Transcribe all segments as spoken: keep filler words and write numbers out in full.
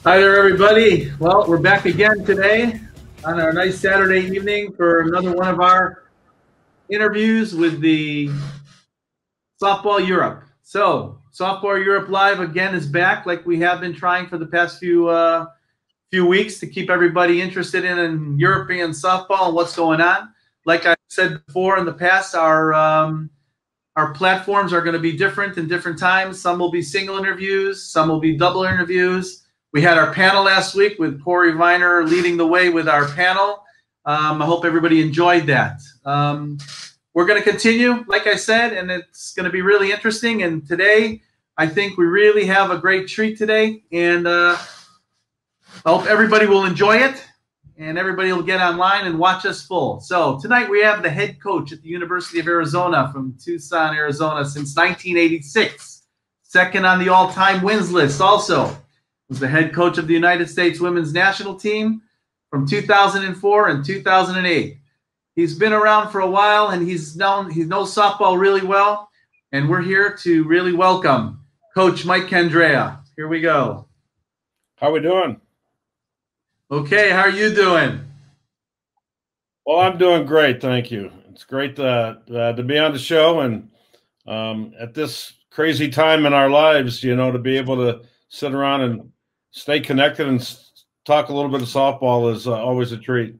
Hi there, everybody. Well, we're back again today on our nice Saturday evening for another one of our interviews with the Softball Europe. So, Softball Europe Live again is back, like we have been trying for the past few uh, few weeks to keep everybody interested in, in European softball and what's going on. Like I said before in the past, our um, our platforms are going to be different in different times. Some will be single interviews, some will be double interviews. We had our panel last week with Corey Viner leading the way with our panel. Um, I hope everybody enjoyed that. Um, we're going to continue, like I said, and it's going to be really interesting. And today, I think we really have a great treat today. And uh, I hope everybody will enjoy it. And everybody will get online and watch us full. So tonight we have the head coach at the University of Arizona from Tucson, Arizona since nineteen eighty-six. Second on the all-time wins list also. Was the head coach of the United States women's national team from two thousand four and two thousand eight. He's been around for a while, and he's known he knows softball really well. And we're here to really welcome Coach Mike Candrea. Here we go. How we doing? Okay, how are you doing? Well, I'm doing great, thank you. It's great to, uh, to be on the show, and um, at this crazy time in our lives, you know, to be able to sit around and stay connected and talk a little bit of softball is uh, always a treat.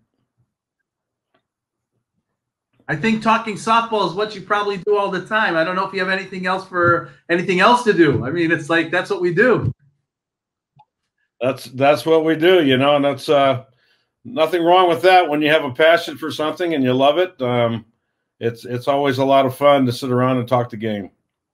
I think talking softball is what you probably do all the time. I don't know if you have anything else for anything else to do. I mean, it's like that's what we do. That's that's what we do, you know, and that's uh, nothing wrong with that. When you have a passion for something and you love it, um, it's it's always a lot of fun to sit around and talk the game.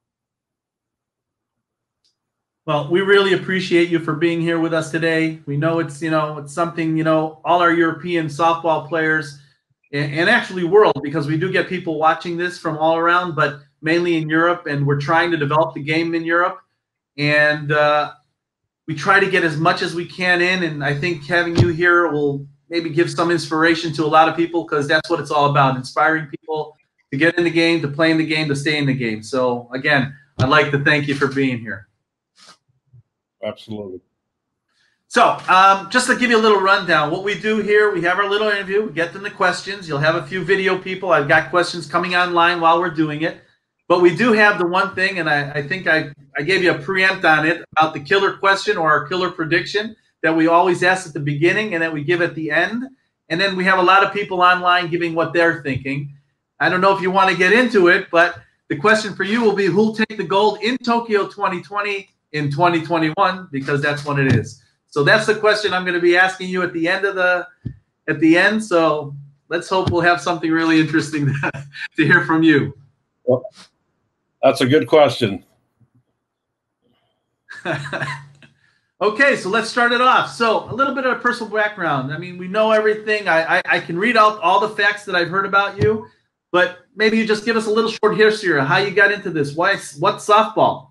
Well, we really appreciate you for being here with us today. We know it's, you know, it's something, you know, all our European softball players and, and actually world, because we do get people watching this from all around, but mainly in Europe, and we're trying to develop the game in Europe. And uh, we try to get as much as we can in, and I think having you here will maybe give some inspiration to a lot of people, because that's what it's all about, inspiring people to get in the game, to play in the game, to stay in the game. So, again, I'd like to thank you for being here. Absolutely. So um, just to give you a little rundown, what we do here, we have our little interview. We get them the questions. You'll have a few video people. I've got questions coming online while we're doing it. But we do have the one thing, and I, I think I, I gave you a preempt on it, about the killer question or our killer prediction that we always ask at the beginning and that we give at the end. And then we have a lot of people online giving what they're thinking. I don't know if you want to get into it, but the question for you will be, who'll take the gold in Tokyo twenty twenty in twenty twenty-one, because that's what it is. So that's the question I'm going to be asking you at the end of the at the end. So let's hope we'll have something really interesting to, to hear from you. Well, that's a good question. Okay, so let's start it off. So a little bit of a personal background. I mean, we know everything. I, I, I can read out all the facts that I've heard about you, but maybe you just give us a little short history of how you got into this. Why, what softball?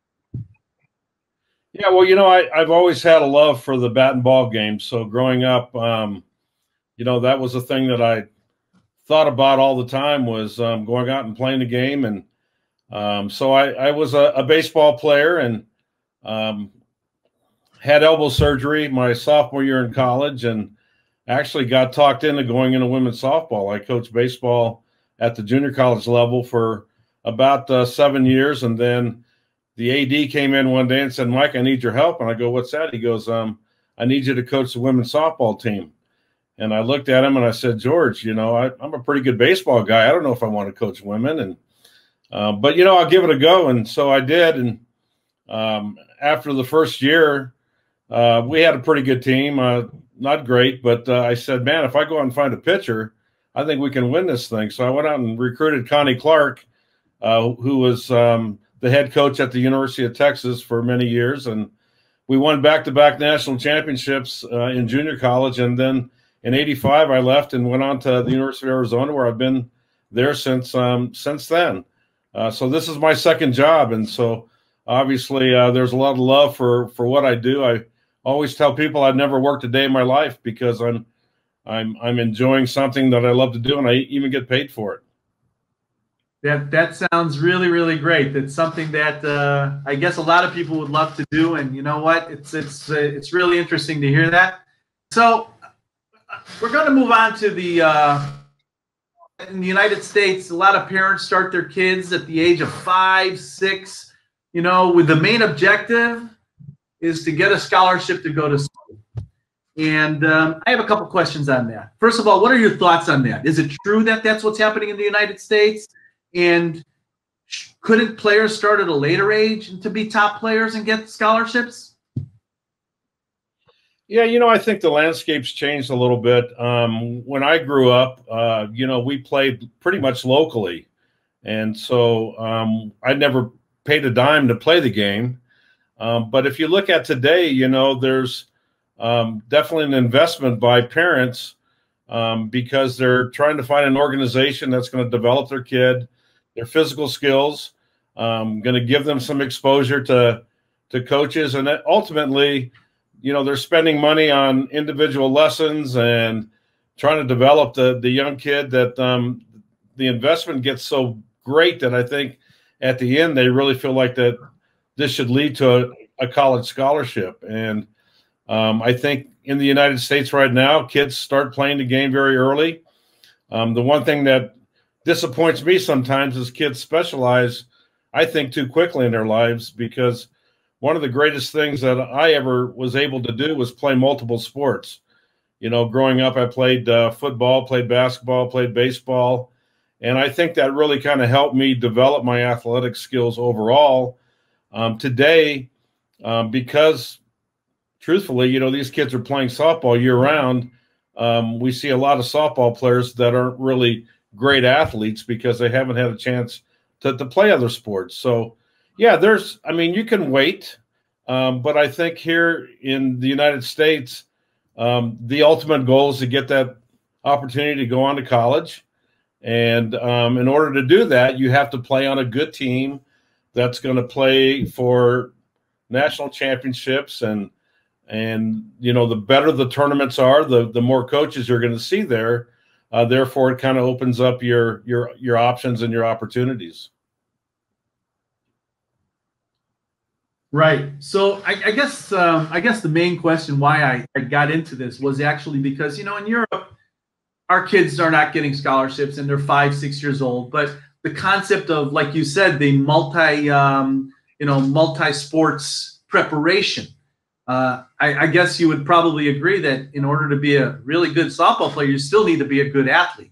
Yeah, well, you know, I, I've always had a love for the bat and ball game. So growing up, um, you know, that was a thing that I thought about all the time, was um, going out and playing the game. And um, so I, I was a, a baseball player, and um, had elbow surgery my sophomore year in college, and actually got talked into going into women's softball. I coached baseball at the junior college level for about uh, seven years. And then the A D came in one day and said, "Mike, I need your help." And I go, "What's that?" He goes, um, "I need you to coach the women's softball team." And I looked at him and I said, "George, you know, I, I'm a pretty good baseball guy. I don't know if I want to coach women. And, uh, but, you know, I'll give it a go." And so I did. And um, after the first year, uh, we had a pretty good team. Uh, not great, but uh, I said, "Man, if I go out and find a pitcher, I think we can win this thing." So I went out and recruited Connie Clark, uh, who was um, the head coach at the University of Texas for many years. And we won back-to-back national championships uh, in junior college. And then in eighty-five, I left and went on to the University of Arizona, where I've been there since um, since then. Uh, so this is my second job. And so obviously uh, there's a lot of love for, for what I do. I always tell people I've never worked a day in my life, because I'm, I'm, I'm enjoying something that I love to do, and I even get paid for it. That that sounds really, really great. That's something that uh, I guess a lot of people would love to do. And you know what? It's it's uh, it's really interesting to hear that. So we're going to move on to the uh, in the United States. A lot of parents start their kids at the age of five, six. You know, with the main objective is to get a scholarship to go to school. And um, I have a couple questions on that. First of all, what are your thoughts on that? Is it true that that's what's happening in the United States? And couldn't players start at a later age to be top players and get scholarships? Yeah, you know, I think the landscape's changed a little bit. Um, when I grew up, uh, you know, we played pretty much locally. And so um, I never paid a dime to play the game. Um, but if you look at today, you know, there's um, definitely an investment by parents um, because they're trying to find an organization that's going to develop their kid, their physical skills, um, going to give them some exposure to to coaches, and ultimately, you know, they're spending money on individual lessons and trying to develop the the young kid. That um, the investment gets so great that I think at the end they really feel like that this should lead to a, a college scholarship. And um, I think in the United States right now, kids start playing the game very early. Um, the one thing that disappoints me sometimes is kids specialize, I think, too quickly in their lives, because one of the greatest things that I ever was able to do was play multiple sports. You know, growing up, I played uh, football, played basketball, played baseball, and I think that really kind of helped me develop my athletic skills overall. Um, today, um, because truthfully, you know, these kids are playing softball year round, um, we see a lot of softball players that aren't really great athletes because they haven't had a chance to, to play other sports. So, yeah, there's, I mean, you can wait, um, but I think here in the United States, um, the ultimate goal is to get that opportunity to go on to college. And um, in order to do that, you have to play on a good team that's going to play for national championships. And, and you know, the better the tournaments are, the, the more coaches you're going to see there. Uh, therefore, it kind of opens up your your your options and your opportunities. Right. So I, I guess um, I guess the main question why I, I got into this was actually because, you know, in Europe, our kids are not getting scholarships and they're five, six years old. But the concept of, like you said, the multi, um, you know, multi-sports preparation. Uh, I, I guess you would probably agree that in order to be a really good softball player, you still need to be a good athlete.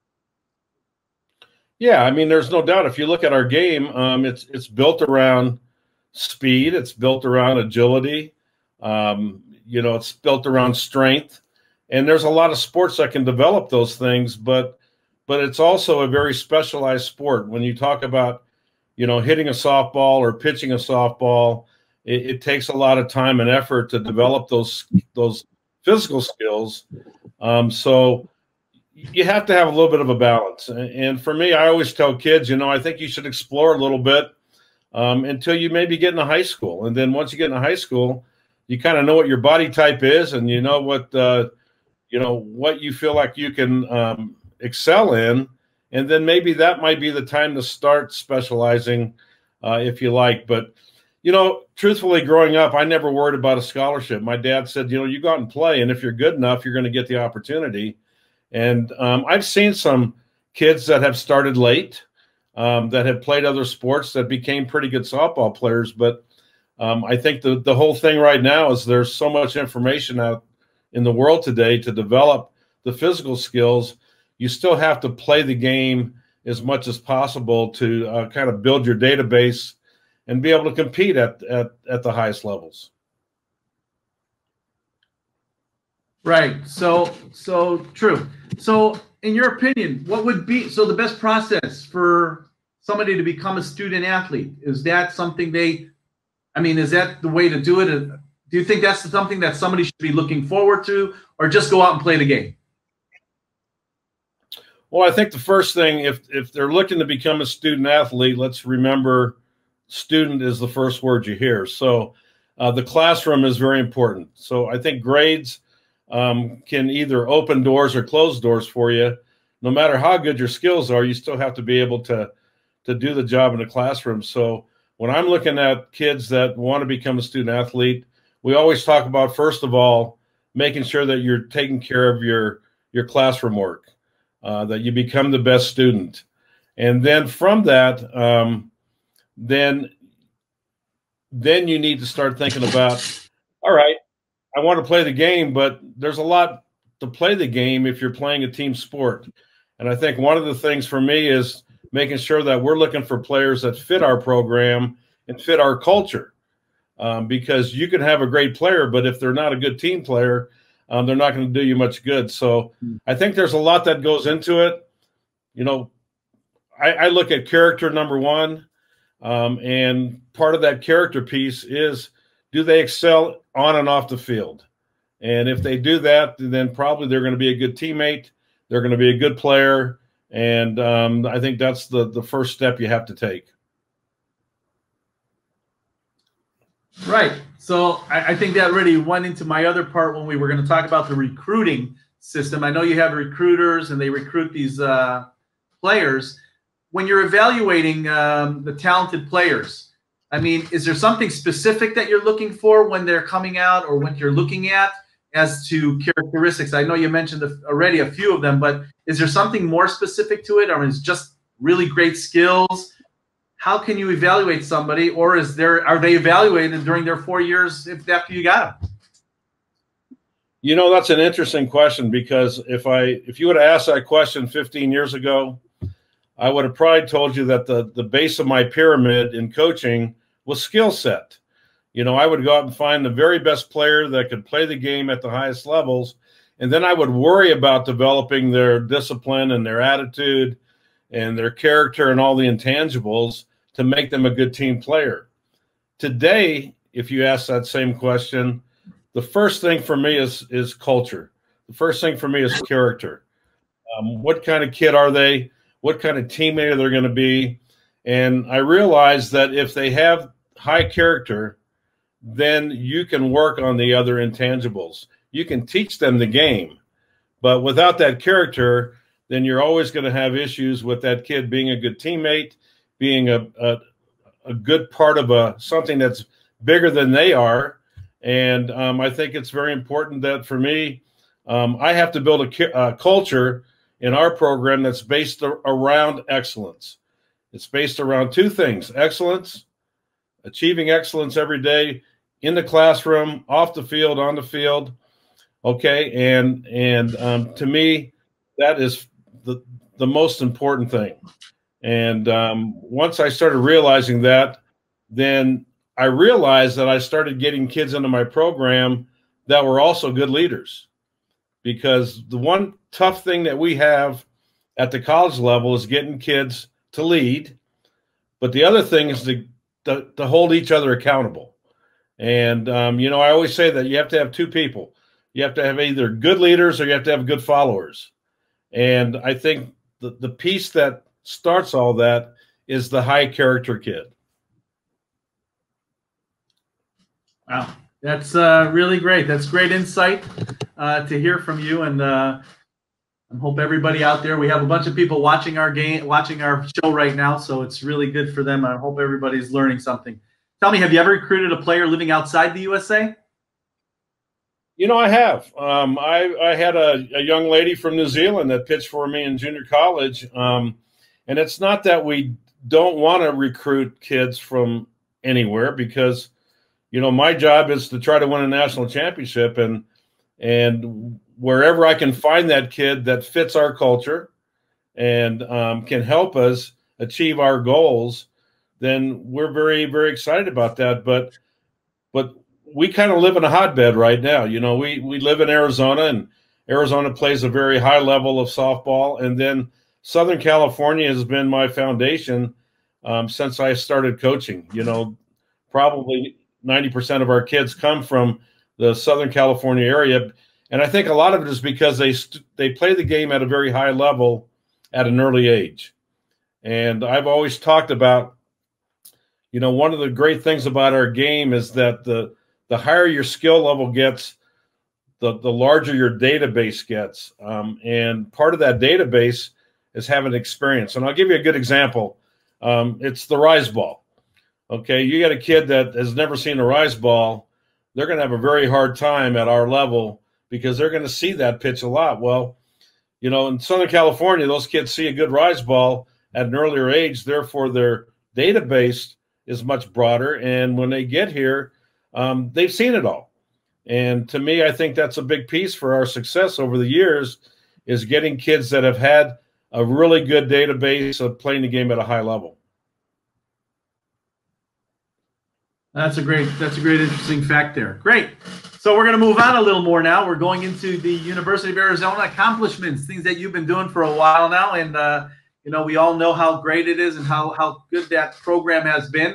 Yeah, I mean, there's no doubt. If you look at our game, um, it's it's built around speed. It's built around agility. Um, you know, it's built around strength. And there's a lot of sports that can develop those things, but but it's also a very specialized sport. When you talk about, you know, hitting a softball or pitching a softball, it, it takes a lot of time and effort to develop those those physical skills. Um, so you have to have a little bit of a balance. And for me, I always tell kids, you know, I think you should explore a little bit um, until you maybe get into high school. And then once you get into high school, you kind of know what your body type is, and you know what, uh, you know, what you feel like you can um, excel in. And then maybe that might be the time to start specializing uh, if you like. But, you know, truthfully, growing up, I never worried about a scholarship. My dad said, you know, you go out and play, and if you're good enough, you're going to get the opportunity. And um, I've seen some kids that have started late, um, that have played other sports that became pretty good softball players. But um, I think the, the whole thing right now is there's so much information out in the world today to develop the physical skills. You still have to play the game as much as possible to uh, kind of build your database and be able to compete at, at, at the highest levels. Right. So, so true. So in your opinion, what would be, so the best process for somebody to become a student athlete? Is that something they, I mean, is that the way to do it? Do you think that's something that somebody should be looking forward to, or just go out and play the game? Well, I think the first thing, if, if they're looking to become a student athlete, let's remember student is the first word you hear. So uh, the classroom is very important. So I think grades um, can either open doors or close doors for you. No matter how good your skills are, you still have to be able to to do the job in the classroom. So when I'm looking at kids that want to become a student athlete, we always talk about, first of all, making sure that you're taking care of your, your classroom work, uh, that you become the best student. And then from that, um, then, then you need to start thinking about, all right, I want to play the game, but there's a lot to play the game if you're playing a team sport. And I think one of the things for me is making sure that we're looking for players that fit our program and fit our culture. Um, because you can have a great player, but if they're not a good team player, um, they're not going to do you much good. So I think there's a lot that goes into it. You know, I, I look at character, number one, um, and part of that character piece is, do they excel on and off the field? And if they do that, then probably they're going to be a good teammate. They're going to be a good player. And um, I think that's the, the first step you have to take. Right. So I, I think that really went into my other part when we were going to talk about the recruiting system. I know you have recruiters and they recruit these uh, players. When you're evaluating um, the talented players, I mean, is there something specific that you're looking for when they're coming out or when you're looking at as to characteristics? I know you mentioned already a few of them, but is there something more specific to it, or is it just really great skills? How can you evaluate somebody, or is there are they evaluated during their four years if after you got them? You know, that's an interesting question, because if I if you would have asked that question fifteen years ago, I would have probably told you that the the base of my pyramid in coaching was skill set. You know, I would go out and find the very best player that could play the game at the highest levels, and then I would worry about developing their discipline and their attitude and their character and all the intangibles to make them a good team player. Today, if you ask that same question, the first thing for me is, is culture. The first thing for me is character. Um, what kind of kid are they? What kind of teammate are they going to be? And I realized that if they have high character, then you can work on the other intangibles. You can teach them the game, but without that character, then you're always going to have issues with that kid being a good teammate, being a, a, a good part of a something that's bigger than they are. And um, I think it's very important that for me, um, I have to build a, a culture in our program that's based around excellence. It's based around two things: excellence, achieving excellence every day in the classroom, off the field, on the field. Okay. And, and um, to me, that is the, the most important thing. And um, once I started realizing that, then I realized that I started getting kids into my program that were also good leaders. Because the one tough thing that we have at the college level is getting kids to lead. But the other thing is to, to, to hold each other accountable. And, um, you know, I always say that you have to have two people. You have to have either good leaders or you have to have good followers. And I think the, the piece that starts all that is the high character kid. Wow. That's uh, really great. That's great insight uh, to hear from you. And uh, I hope everybody out there, we have a bunch of people watching our game, watching our show right now. So it's really good for them. I hope everybody's learning something. Tell me, have you ever recruited a player living outside the U S A? You know, I have. Um, I, I had a, a young lady from New Zealand that pitched for me in junior college. Um, and it's not that we don't want to recruit kids from anywhere, because, you know, my job is to try to win a national championship. And, and wherever I can find that kid that fits our culture and um, can help us achieve our goals, then we're very, very excited about that. But, but we kind of live in a hotbed right now. You know, we, we live in Arizona, and Arizona plays a very high level of softball. And then Southern California has been my foundation um, since I started coaching. You know, probably ninety percent of our kids come from the Southern California area. And I think a lot of it is because they, they play the game at a very high level at an early age. And I've always talked about, you know, one of the great things about our game is that the, the higher your skill level gets, the, the larger your database gets. Um, and part of that database is having experience. And I'll give you a good example. Um, it's the rise ball. Okay, you got a kid that has never seen a rise ball, they're going to have a very hard time at our level because they're going to see that pitch a lot. Well, you know, in Southern California, those kids see a good rise ball at an earlier age. Therefore, their database is much broader. And when they get here, um, they've seen it all. And to me, I think that's a big piece for our success over the years is getting kids that have had a really good database of playing the game at a high level. That's a great, that's a great, interesting fact there. Great. So we're going to move on a little more now. We're going into the University of Arizona accomplishments, things that you've been doing for a while now. And, uh, you know, we all know how great it is and how, how good that program has been.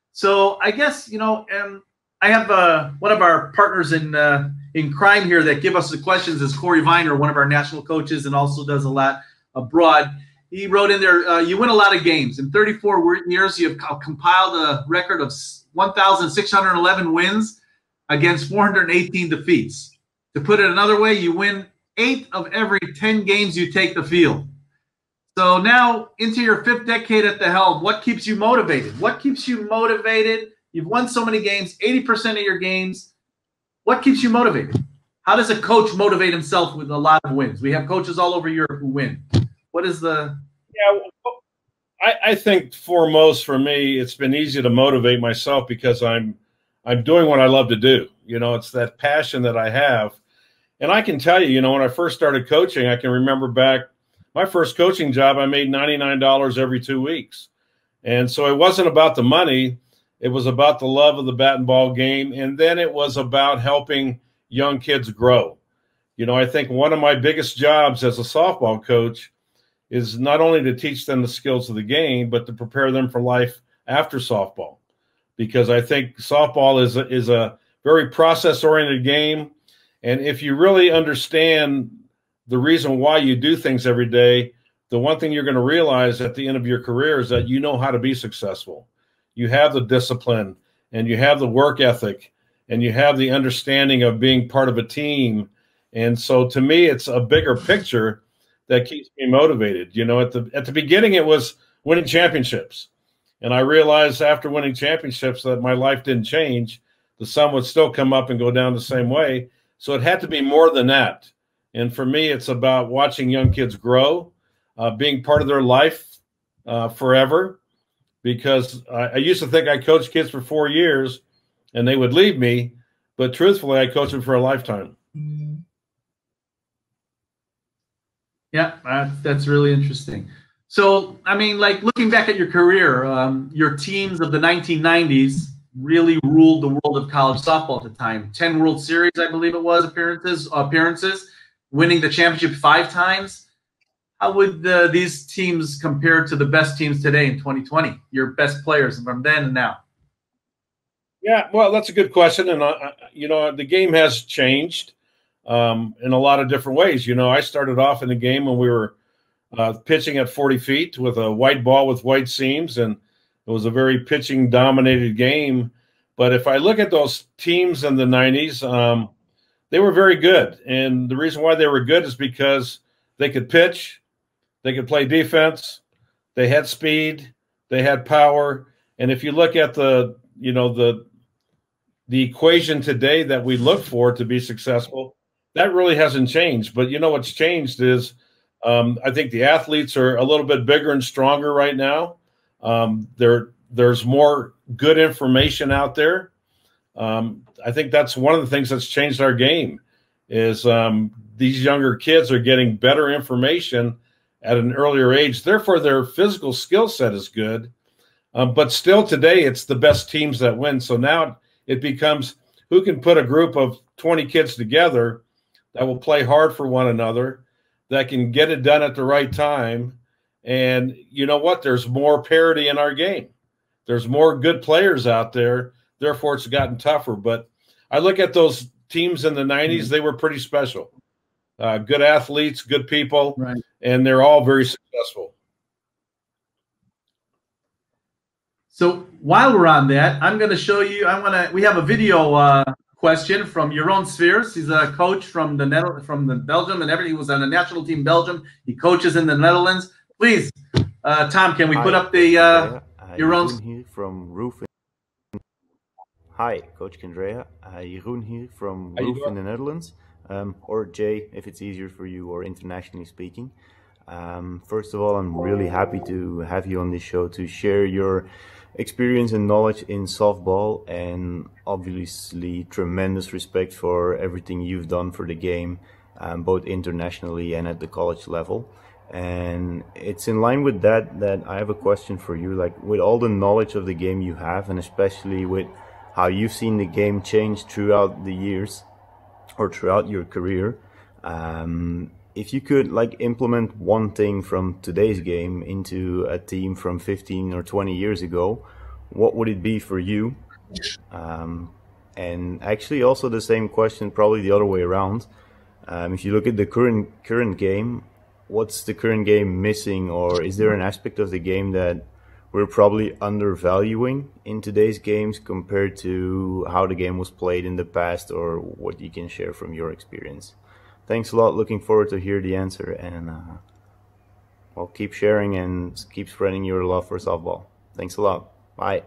So I guess, you know, um, I have uh, one of our partners in uh, in crime here that give us the questions is Corey Viner, one of our national coaches and also does a lot abroad. He wrote in there, uh, you win a lot of games. In thirty-four years, you've compiled a record of one thousand six hundred eleven wins against four hundred eighteen defeats. To put it another way, you win eight of every ten games you take the field. So now into your fifth decade at the helm, what keeps you motivated? What keeps you motivated? You've won so many games, eighty percent of your games. What keeps you motivated? How does a coach motivate himself with a lot of wins? We have coaches all over Europe who win. What is the – Yeah, well, I, I think foremost for me, it's been easy to motivate myself because I'm I'm doing what I love to do. You know, it's that passion that I have. And I can tell you, you know, when I first started coaching, I can remember back my first coaching job, I made ninety-nine dollars every two weeks. And so it wasn't about the money. It was about the love of the bat and ball game. And then it was about helping young kids grow. You know, I think one of my biggest jobs as a softball coach is not only to teach them the skills of the game, but to prepare them for life after softball. Because I think softball is a, is a very process-oriented game. And if you really understand the reason why you do things every day, the one thing you're going to realize at the end of your career is that you know how to be successful. You have the discipline and you have the work ethic and you have the understanding of being part of a team. And so to me, it's a bigger picture that keeps me motivated. You know, at the, at the beginning, it was winning championships. And I realized after winning championships that my life didn't change. The sun would still come up and go down the same way. So it had to be more than that. And for me, it's about watching young kids grow, uh, being part of their life uh, forever. Because I, I used to think I coached kids for four years and they would leave me. But truthfully, I coached them for a lifetime. Yeah, uh, that's really interesting. So, I mean, like looking back at your career, um, your teams of the nineteen nineties really ruled the world of college softball at the time. ten World Series, I believe it was, appearances, appearances, winning the championship five times. How would uh, these teams compare to the best teams today in twenty twenty? Your best players from then and now. Yeah, well, that's a good question. And, uh, you know, the game has changed um, in a lot of different ways. You know, I started off in the game when we were uh, pitching at forty feet with a white ball with white seams, and it was a very pitching-dominated game. But if I look at those teams in the nineties, um, they were very good. And the reason why they were good is because they could pitch, they could play defense, they had speed, they had power. And if you look at the, you know, the the equation today that we look for to be successful, that really hasn't changed. But you know what's changed is um, I think the athletes are a little bit bigger and stronger right now. Um, there, there's more good information out there. Um, I think that's one of the things that's changed our game is um, these younger kids are getting better information at an earlier age. Therefore, their physical skill set is good. Um, but still today, it's the best teams that win. So now it becomes who can put a group of twenty kids together that will play hard for one another, that can get it done at the right time. And you know what? There's more parity in our game. There's more good players out there. Therefore, it's gotten tougher. But I look at those teams in the nineties, they were pretty special. Uh, good athletes, good people, right. And they're all very successful. So while we're on that, I'm going to show you, I'm going to, we have a video uh, question from Jeroen Spheres. He's a coach from the Net from the Belgium and everything. He was on the national team Belgium. He coaches in the Netherlands. Please Uh, Tom, can we Hi, put up the uh, uh, your own? Jeroen here from Roof. In... Hi, Coach Candrea. Uh, Jeroen here from Roof in the Netherlands, um, or Jay, if it's easier for you, or internationally speaking. Um, first of all, I'm really happy to have you on this show to share your experience and knowledge in softball, and obviously tremendous respect for everything you've done for the game, um, both internationally and at the college level. And it's in line with that that I have a question for you. Like, with all the knowledge of the game you have, and especially with how you've seen the game change throughout the years or throughout your career, um, if you could like implement one thing from today's game into a team from fifteen or twenty years ago, what would it be for you? Um, and actually also the same question, probably the other way around. Um, if you look at the current current game, what's the current game missing, or is there an aspect of the game that we're probably undervaluing in today's games compared to how the game was played in the past, or what you can share from your experience? Thanks a lot. Looking forward to hear the answer, and uh, well, keep sharing and keep spreading your love for softball. Thanks a lot. Bye.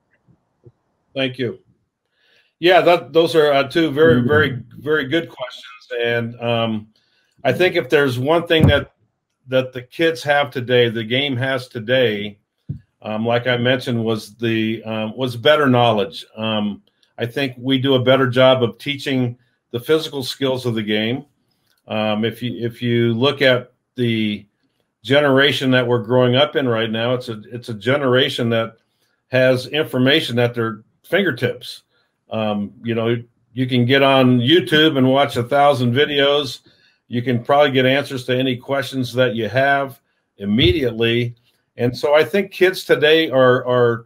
Thank you. Yeah, that, those are uh, two very, very, very good questions. And um, I think if there's one thing that that the kids have today, the game has today, um, like I mentioned, was the um, was better knowledge. Um, I think we do a better job of teaching the physical skills of the game. Um, if you if you look at the generation that we're growing up in right now, it's a it's a generation that has information at their fingertips. Um, you know, you can get on YouTube and watch a thousand videos. You can probably get answers to any questions that you have immediately. And so I think kids today are are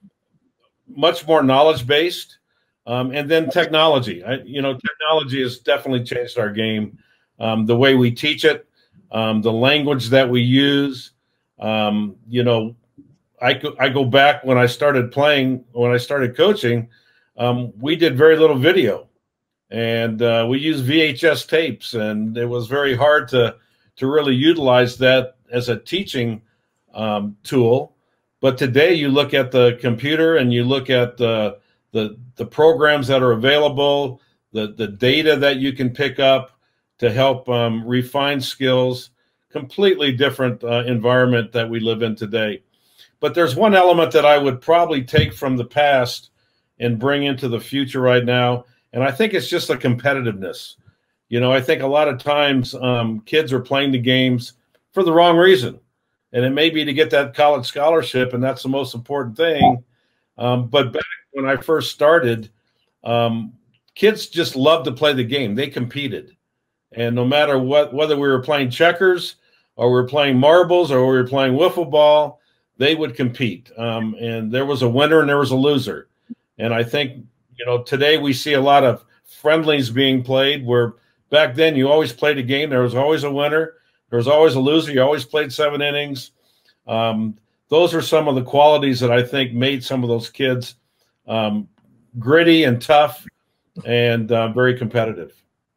much more knowledge based. Um, and then technology. I, you know, technology has definitely changed our game. Um, the way we teach it, um, the language that we use. Um, you know, I go, I go back when I started playing, when I started coaching, um, we did very little video, and uh, we used V H S tapes, and it was very hard to to really utilize that as a teaching um, tool. But today, you look at the computer and you look at the the the programs that are available, the the data that you can pick up to help um, refine skills. Completely different uh, environment that we live in today. But there's one element that I would probably take from the past and bring into the future right now, and I think it's just the competitiveness. You know, I think a lot of times um, kids are playing the games for the wrong reason, and it may be to get that college scholarship, and that's the most important thing. Um, but back when I first started, um, kids just loved to play the game. They competed. And no matter what, whether we were playing checkers or we were playing marbles or we were playing wiffle ball, they would compete. Um, and there was a winner and there was a loser. And I think, you know, today we see a lot of friendlies being played, where back then you always played a game. There was always a winner. There was always a loser. You always played seven innings. Um, those are some of the qualities that I think made some of those kids um, gritty and tough and uh, very competitive.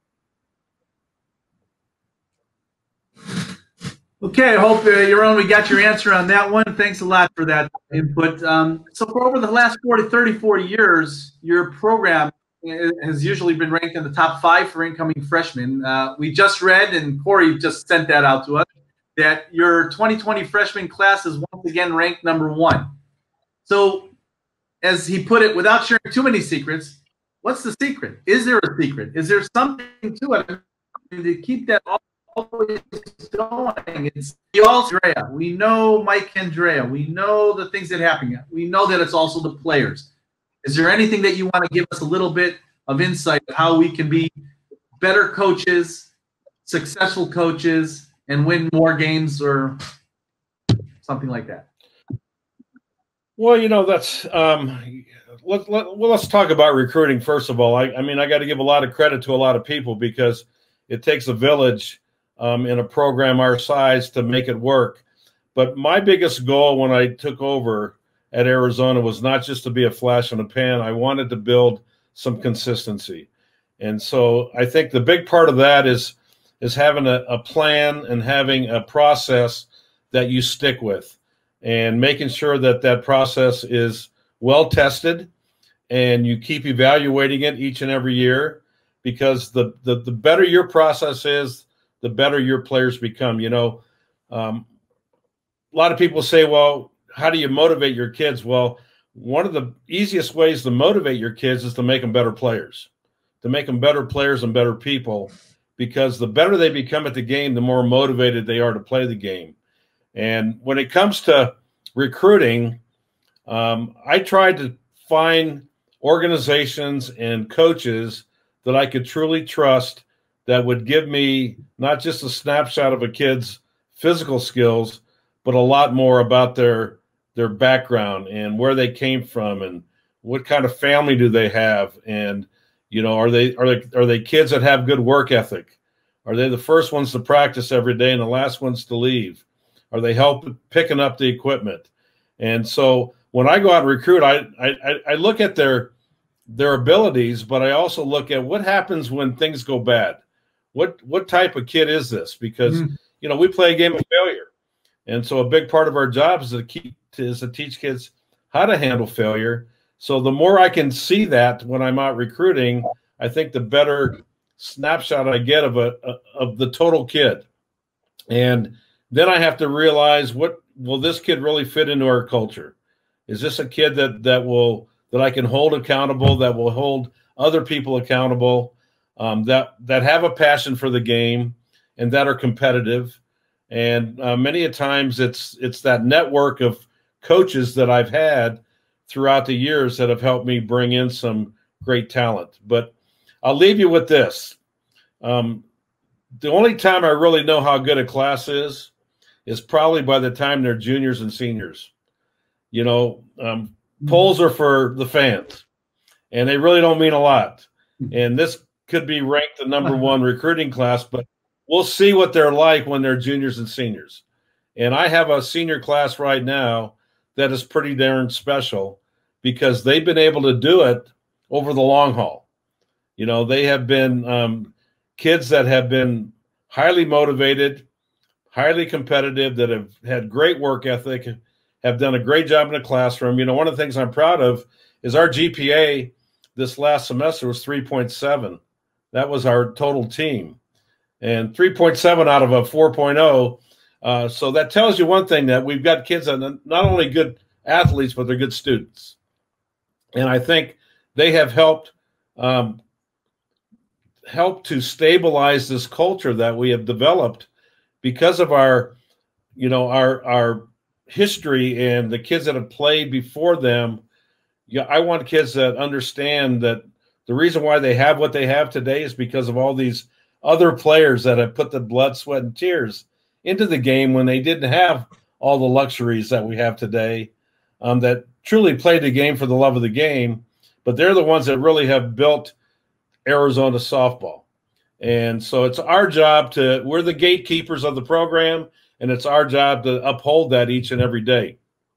Okay, I hope, uh, Jeroen, we got your answer on that one. Thanks a lot for that input. Um, so for over the last forty, thirty-four years, your program has usually been ranked in the top five for incoming freshmen. Uh, we just read, and Corey just sent that out to us, that your twenty twenty freshman class is once again ranked number one. So as he put it, without sharing too many secrets, what's the secret? Is there a secret? Is there something to it to keep that all always going? It's the Candrea. We know Mike Candrea. We know the things that happen. We know that it's also the players. Is there anything that you want to give us a little bit of insight of how we can be better coaches, successful coaches, and win more games or something like that? Well, you know, that's um, let, let, well, let's talk about recruiting first of all. I, I mean, I got to give a lot of credit to a lot of people, because it takes a village Um, in a program our size to make it work. But my biggest goal when I took over at Arizona was not just to be a flash in the pan. I wanted to build some consistency. And so I think the big part of that is, is having a, a plan and having a process that you stick with. and making sure that that process is well tested and you keep evaluating it each and every year, because the, the, the better your process is, the better your players become. You know, um, a lot of people say, well, how do you motivate your kids? Well, one of the easiest ways to motivate your kids is to make them better players, to make them better players and better people, because the better they become at the game, the more motivated they are to play the game. And when it comes to recruiting, um, I tried to find organizations and coaches that I could truly trust, that would give me not just a snapshot of a kid's physical skills, but a lot more about their their background and where they came from and what kind of family do they have, and you know, are they are they are they kids that have good work ethic? Are they the first ones to practice every day and the last ones to leave? Are they help picking up the equipment? And so when I go out and recruit, I I, I look at their their abilities, but I also look at what happens when things go bad. What what type of kid is this? Because mm-hmm. you know, we play a game of failure, and so a big part of our job is to keep is to teach kids how to handle failure. So the more I can see that when I'm out recruiting, I think the better snapshot I get of a, a of the total kid. And then I have to realize, what will this kid really fit into our culture? Is this a kid that that will that I can hold accountable, that will hold other people accountable, um, that that have a passion for the game and that are competitive? And uh, many a times it's it's that network of coaches that I've had throughout the years that have helped me bring in some great talent. But I'll leave you with this. Um, the only time I really know how good a class is is probably by the time they're juniors and seniors. You know, um, polls are for the fans, and they really don't mean a lot. And this could be ranked the number one recruiting class, but we'll see what they're like when they're juniors and seniors. And I have a senior class right now that is pretty darn special, because they've been able to do it over the long haul. You know, they have been um, kids that have been highly motivated, highly competitive, that have had great work ethic, have done a great job in the classroom. You know, one of the things I'm proud of is our G P A this last semester was three point seven. That was our total team. And three point seven out of a four point oh. Uh, so that tells you one thing, that we've got kids that are not only good athletes, but they're good students. And I think they have helped um, help to stabilize this culture that we have developed because of our, you know, our our history and the kids that have played before them. Yeah, I want kids that understand that the reason why they have what they have today is because of all these other players that have put the blood, sweat, and tears into the game when they didn't have all the luxuries that we have today, um, that truly played the game for the love of the game. But they're the ones that really have built Arizona softball. And so it's our job to, we're the gatekeepers of the program, and it's our job to uphold that each and every day.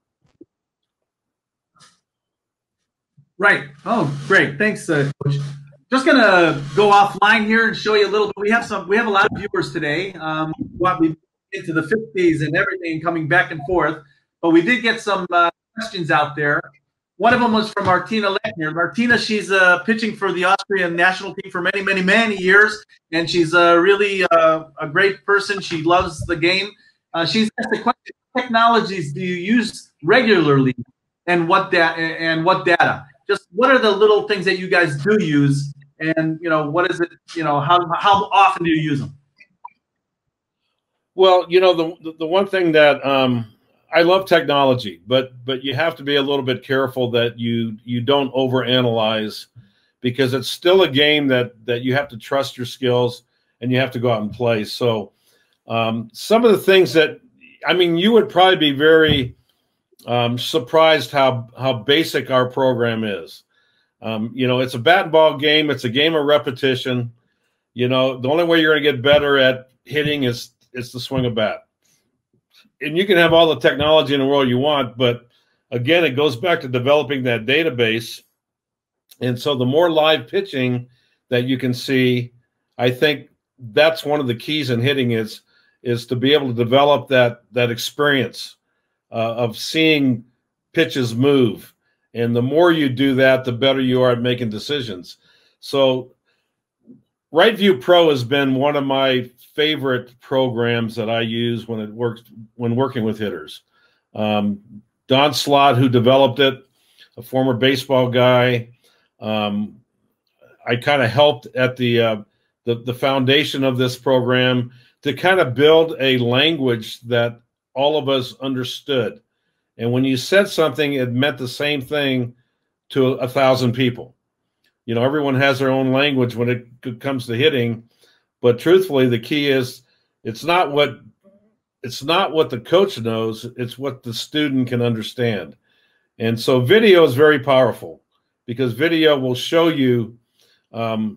Right. Oh, great. Thanks, uh, Coach. Just gonna go offline here and show you a little bit. We have some. We have a lot of viewers today. Um, what we into the fifties and everything, coming back and forth. But we did get some uh, questions out there. One of them was from Martina Lechner. Martina, she's uh, pitching for the Austrian national team for many, many, many years, and she's uh, really uh, a great person. She loves the game. Uh, she's asked the question: what technologies do you use regularly, and what da- and what data? Just what are the little things that you guys do use? And, you know, what is it, you know, how, how often do you use them? Well, you know, the, the one thing that um, I love technology, but but you have to be a little bit careful that you you don't overanalyze, because it's still a game that that you have to trust your skills and you have to go out and play. So um, some of the things that, I mean, you would probably be very um, surprised how, how basic our program is. Um, you know, it's a bat and ball game. It's a game of repetition. You know, the only way you're going to get better at hitting is, is to swing a bat. And you can have all the technology in the world you want, but again, it goes back to developing that database. And so the more live pitching that you can see, I think that's one of the keys in hitting is, is to be able to develop that, that experience uh, of seeing pitches move. And the more you do that, the better you are at making decisions. So Right View Pro has been one of my favorite programs that I use when it works when working with hitters. Um, Don Slott, who developed it, a former baseball guy. Um, I kind of helped at the, uh, the the foundation of this program to kind of build a language that all of us understood. And when you said something, it meant the same thing to a thousand people. You know, everyone has their own language when it comes to hitting, but truthfully, the key is it's not what it's not what the coach knows, it's what the student can understand. And so video is very powerful because video will show you um,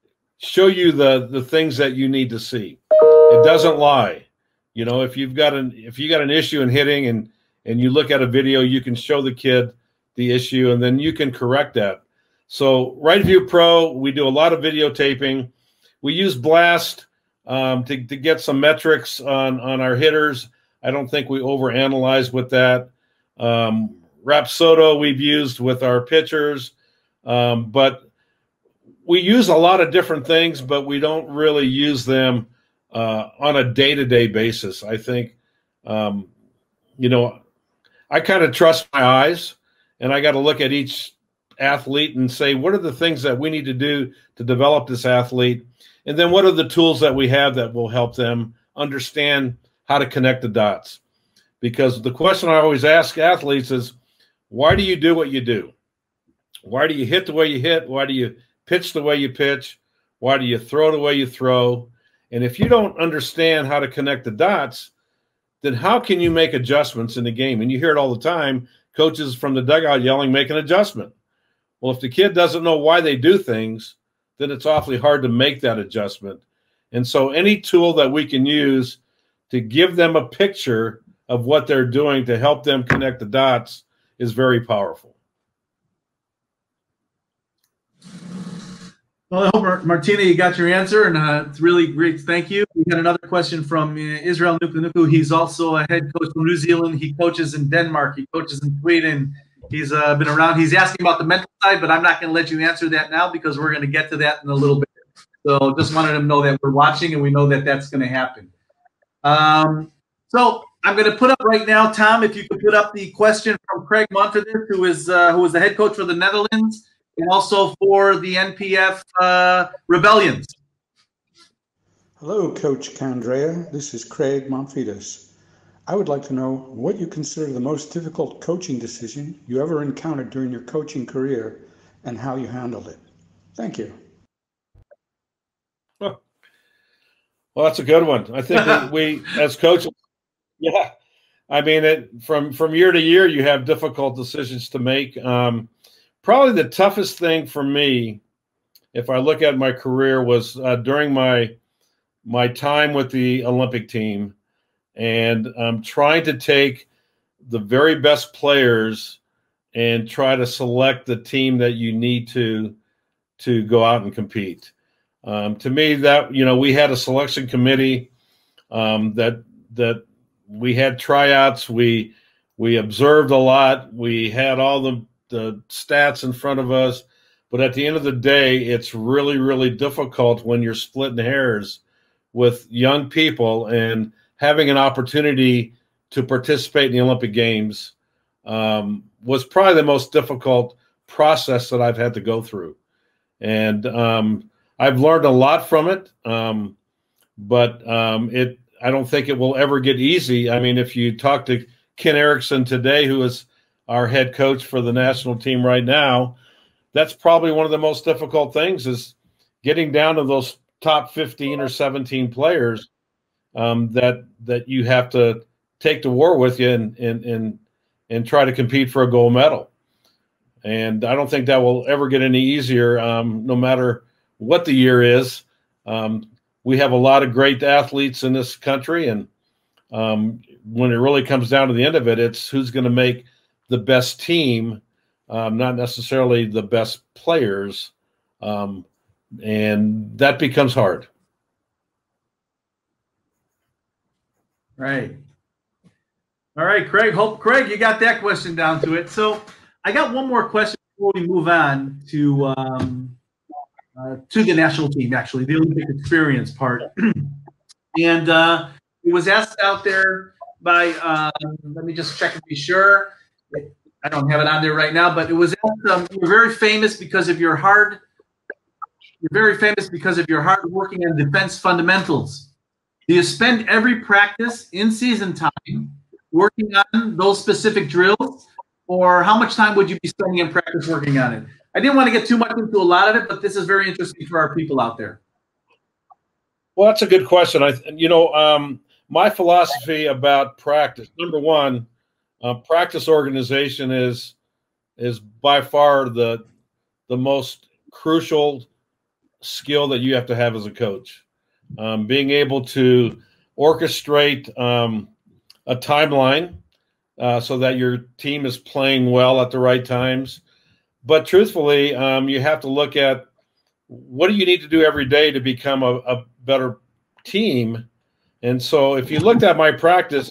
show you the the things that you need to see. It doesn't lie. You know, if you've got an if you got an issue in hitting and and you look at a video, you can show the kid the issue and then you can correct that. So Right View Pro, we do a lot of videotaping. We use Blast um, to, to get some metrics on, on our hitters. I don't think we overanalyze with that. Um, Rapsodo we've used with our pitchers, um, but we use a lot of different things, but we don't really use them uh, on a day-to-day basis. I think, um, you know, I kind of trust my eyes, and I got to look at each athlete and say, what are the things that we need to do to develop this athlete? And then what are the tools that we have that will help them understand how to connect the dots? Because the question I always ask athletes is, why do you do what you do? Why do you hit the way you hit? Why do you pitch the way you pitch? Why do you throw the way you throw? And if you don't understand how to connect the dots, then how can you make adjustments in the game? And you hear it all the time, coaches from the dugout yelling, make an adjustment. Well, if the kid doesn't know why they do things, then it's awfully hard to make that adjustment. And so any tool that we can use to give them a picture of what they're doing to help them connect the dots is very powerful. Well, I hope, Martina, you got your answer, and uh, it's really great. Thank you. We got another question from uh, Israel Nukunuku. He's also a head coach from New Zealand. He coaches in Denmark. He coaches in Sweden. He's uh, been around. He's asking about the mental side, but I'm not going to let you answer that now because we're going to get to that in a little bit. So just wanted him to know that we're watching and we know that that's going to happen. Um, so I'm going to put up right now, Tom, if you could put up the question from Craig Montford, who is uh, who is the head coach for the Netherlands and also for the N P F uh, Rebellions. Hello, Coach Candrea. This is Craig Montfidis. I would like to know what you consider the most difficult coaching decision you ever encountered during your coaching career and how you handled it. Thank you. Well, that's a good one. I think that we, as coaches, yeah, I mean, it, from, from year to year, you have difficult decisions to make. Um, probably the toughest thing for me, if I look at my career, was uh, during my, my time with the Olympic team. And I'm trying to take the very best players and try to select the team that you need to to go out and compete. Um, to me, that you know, we had a selection committee um, that that we had tryouts. We we observed a lot. We had all the the stats in front of us. But at the end of the day, it's really really difficult when you're splitting hairs with young people and having an opportunity to participate in the Olympic Games um, was probably the most difficult process that I've had to go through. And um, I've learned a lot from it, um, but um, it I don't think it will ever get easy. I mean, if you talk to Ken Erickson today, who is our head coach for the national team right now, that's probably one of the most difficult things is getting down to those top fifteen or seventeen players Um, that that you have to take to war with you and and and and try to compete for a gold medal. And I don't think that will ever get any easier, um, no matter what the year is. Um, we have a lot of great athletes in this country, and um, when it really comes down to the end of it, it's who's going to make the best team, um, not necessarily the best players, um, and that becomes hard. Right. All right, Craig. Hope Craig, you got that question down to it. So I got one more question before we move on to um, uh, to the national team, actually, the Olympic experience part. And uh, it was asked out there by, um, let me just check and be sure. I don't have it on there right now, but it was asked, um, you're very famous because of your hard, you're very famous because of your hard working on defense fundamentals. Do you spend every practice in season time working on those specific drills, or how much time would you be spending in practice working on it? I didn't want to get too much into a lot of it, but this is very interesting for our people out there. Well, that's a good question. I, you know, um, my philosophy about practice, number one, uh, practice organization is is by far the the most crucial skill that you have to have as a coach. Um, being able to orchestrate um, a timeline uh, so that your team is playing well at the right times. But truthfully, um, you have to look at what do you need to do every day to become a, a better team. And so if you looked at my practice,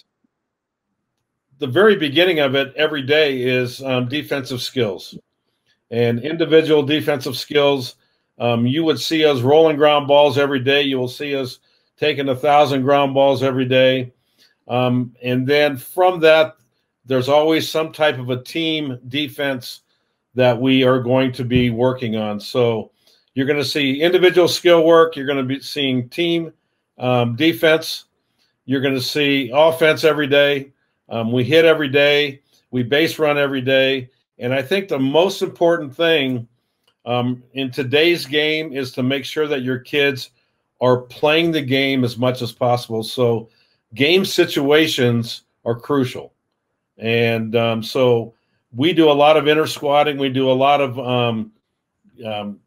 the very beginning of it every day is um, defensive skills and individual defensive skills. Um, you would see us rolling ground balls every day. You will see us taking a thousand ground balls every day. Um, and then from that, there's always some type of a team defense that we are going to be working on. So you're going to see individual skill work. You're going to be seeing team um, defense. You're going to see offense every day. Um, we hit every day. We base run every day. And I think the most important thing um, in today's game is to make sure that your kids are playing the game as much as possible. So game situations are crucial. And um, so we do a lot of inter squatting. We do a lot of um, um,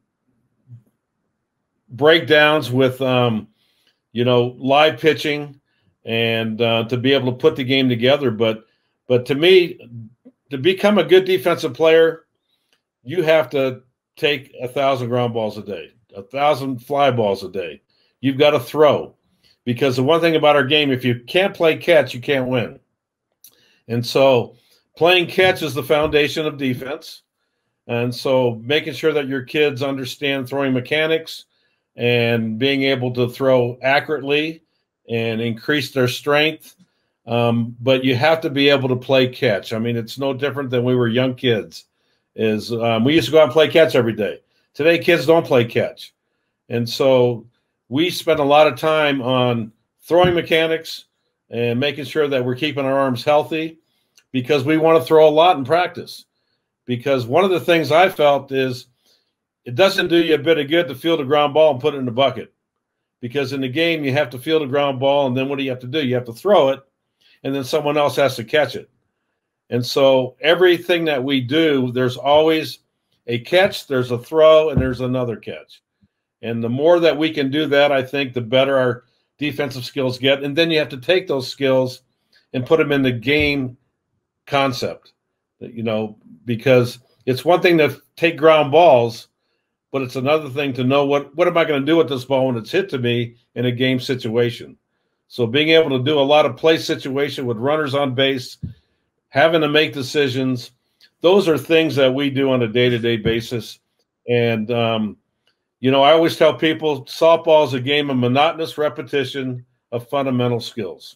breakdowns with, um, you know, live pitching and uh, to be able to put the game together. But, but to me, to become a good defensive player, you have to take a thousand ground balls a day, a thousand fly balls a day. You've got to throw, because the one thing about our game, if you can't play catch, you can't win. And so playing catch is the foundation of defense. And so making sure that your kids understand throwing mechanics and being able to throw accurately and increase their strength. Um, but you have to be able to play catch. I mean, it's no different than we were young kids. Is um, we used to go out and play catch every day. Today, kids don't play catch. And so we spend a lot of time on throwing mechanics and making sure that we're keeping our arms healthy, because we want to throw a lot in practice. Because one of the things I felt is it doesn't do you a bit of good to field a ground ball and put it in the bucket. Because in the game, you have to field a ground ball, and then what do you have to do? You have to throw it, and then someone else has to catch it. And so everything that we do, there's always a catch, there's a throw, and there's another catch. And the more that we can do that, I think the better our defensive skills get. And then you have to take those skills and put them in the game concept, you know, because it's one thing to take ground balls, but it's another thing to know what, what am I going to do with this ball when it's hit to me in a game situation. So being able to do a lot of play situation with runners on base, having to make decisions, those are things that we do on a day-to-day basis. And, um, you know, I always tell people softball is a game of monotonous repetition of fundamental skills.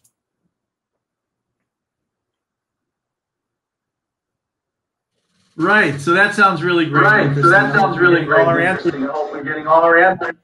Right. So that sounds really great. Right. So that sounds really great. All our answers. I hope we're getting all our answers.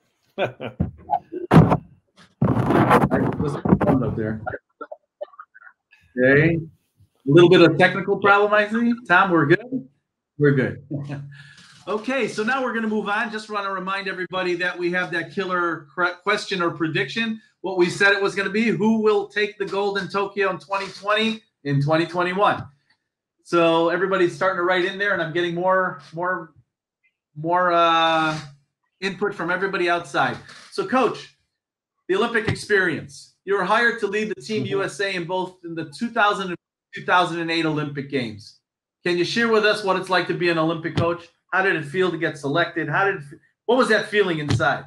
Up there. Okay. A little bit of technical problem, I see. Tom, we're good? We're good. Okay, so now we're going to move on. Just want to remind everybody that we have that killer question or prediction. What we said it was going to be, who will take the gold in Tokyo in twenty twenty, in twenty twenty-one? So everybody's starting to write in there, and I'm getting more, more, more uh, input from everybody outside. So, Coach, the Olympic experience. You were hired to lead the Team mm-hmm. U S A in both in the two thousand and two thousand eight Olympic Games. Can you share with us what it's like to be an Olympic coach? How did it feel to get selected? How did what was that feeling inside?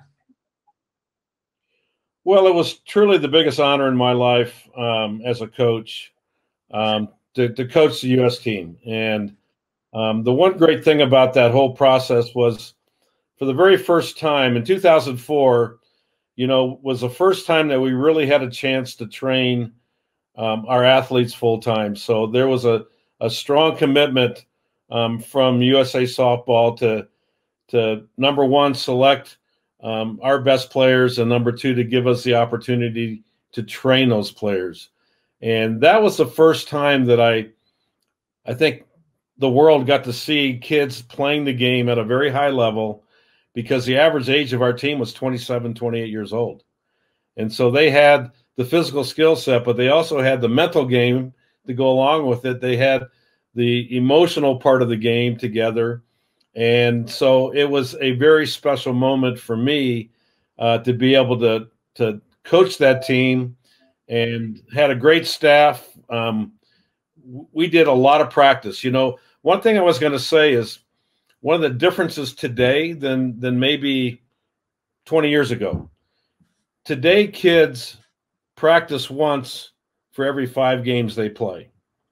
Well, it was truly the biggest honor in my life um, as a coach. um, to, to coach the U S team. And um, the one great thing about that whole process was, for the very first time in two thousand four, you know, was the first time that we really had a chance to train um, our athletes full time. So there was a, a strong commitment um, from U S A Softball to, to number one, select um, our best players, and number two, to give us the opportunity to train those players. And that was the first time that I, I think the world got to see kids playing the game at a very high level, because the average age of our team was twenty-seven, twenty-eight years old. And so they had the physical skill set, but they also had the mental game to go along with it. They had the emotional part of the game together. And so it was a very special moment for me uh, to be able to, to coach that team, and had a great staff. Um, we did a lot of practice. You know, one thing I was going to say is, one of the differences today than, than maybe twenty years ago. Today, kids practice once for every five games they play.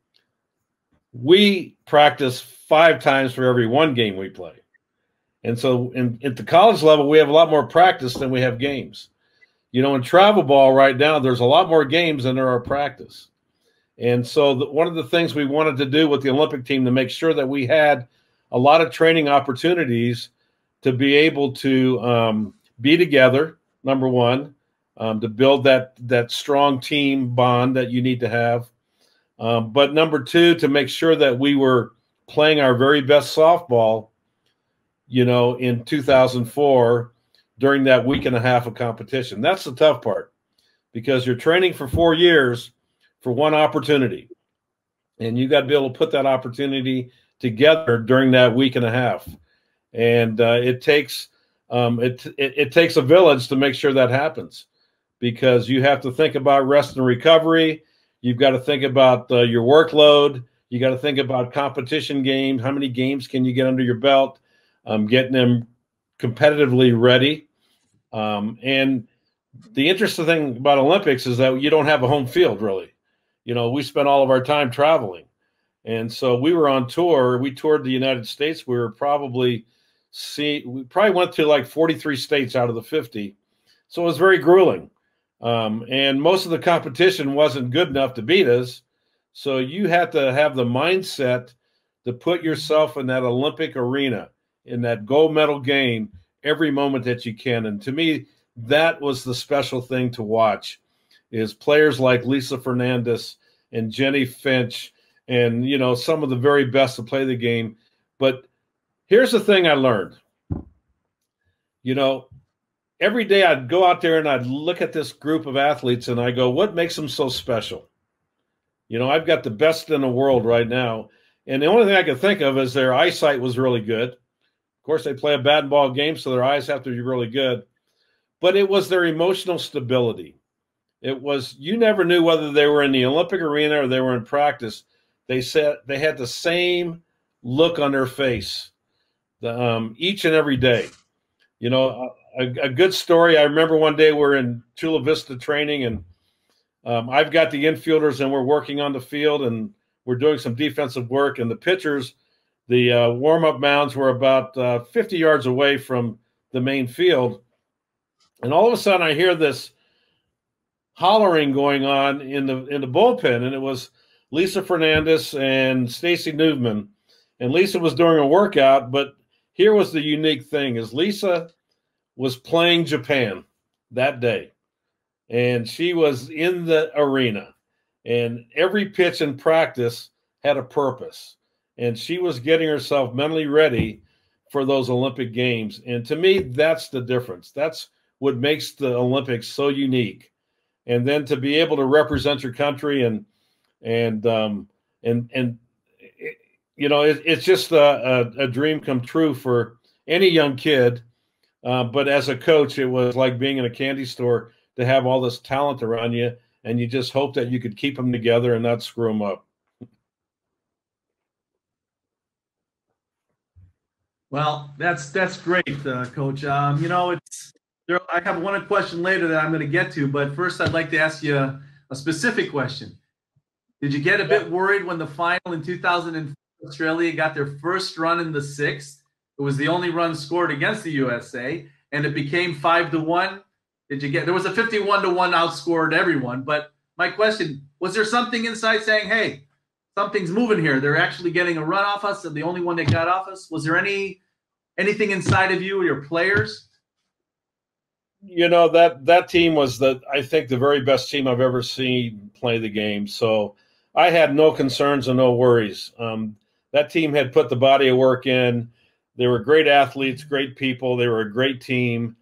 We practice five times for every one game we play. And so in, at the college level, we have a lot more practice than we have games. You know, in travel ball right now, there's a lot more games than there are practice. And so the, one of the things we wanted to do with the Olympic team, to make sure that we had a lot of training opportunities to be able to um, be together, number one, um, to build that, that strong team bond that you need to have. Um, but number two, to make sure that we were playing our very best softball, you know, in two thousand four during that week and a half of competition. That's the tough part, because you're training for four years for one opportunity, and you got to be able to put that opportunity together during that week and a half. And uh, it takes um, it, it it takes a village to make sure that happens, because you have to think about rest and recovery. You've got to think about uh, your workload. You got to think about competition games. How many games can you get under your belt? Um, getting them competitively ready. Um, and the interesting thing about Olympics is that you don't have a home field, really. You know, we spent all of our time traveling. And so we were on tour. We toured the United States. We were probably see we probably went to like forty-three states out of the fifty. So it was very grueling. Um, and most of the competition wasn't good enough to beat us. So you had to have the mindset to put yourself in that Olympic arena, in that gold medal game, every moment that you can. And to me, that was the special thing to watch, is players like Lisa Fernandez and Jenny Finch, and, you know, some of the very best to play the game. But here's the thing I learned. You know, every day I'd go out there and I'd look at this group of athletes and I go, what makes them so special? You know, I've got the best in the world right now. And the only thing I could think of is their eyesight was really good. Of course, they play a bat and ball game, so their eyes have to be really good. But it was their emotional stability. It was, you never knew whether they were in the Olympic arena or they were in practice. They said they had the same look on their face the, um, each and every day. You know, a, a good story. I remember one day we're in Chula Vista training, and um, I've got the infielders and we're working on the field and we're doing some defensive work. And the pitchers, the uh, warm-up mounds were about uh, fifty yards away from the main field. And all of a sudden I hear this hollering going on in the in the bullpen, and it was Lisa Fernandez and Stacy Newman. And Lisa was doing a workout, but here was the unique thing, is Lisa was playing Japan that day, and she was in the arena, and every pitch in practice had a purpose, and she was getting herself mentally ready for those Olympic Games. And to me, that's the difference. That's what makes the Olympics so unique. And then to be able to represent your country and and um, and and it, you know, it, it's just a, a, a dream come true for any young kid. Uh, but as a coach, it was like being in a candy store to have all this talent around you, and you just hope that you could keep them together and not screw them up. Well, that's that's great, uh, Coach. Um, you know, it's there. I have one question later that I'm going to get to, but first, I'd like to ask you a, a specific question. Did you get a bit worried when the final in two thousand four Australia got their first run in the sixth? It was the only run scored against the U S A, and it became five to one. Did you get? There was a fifty-one to one outscored everyone, but my question, was there something inside saying, "Hey, something's moving here. They're actually getting a run off us, and the only one that got off us"? Was there any anything inside of you or your players? You know, that that team was the I think the very best team I've ever seen play the game. So I had no concerns and no worries. Um, that team had put the body of work in. They were great athletes, great people. They were a great team,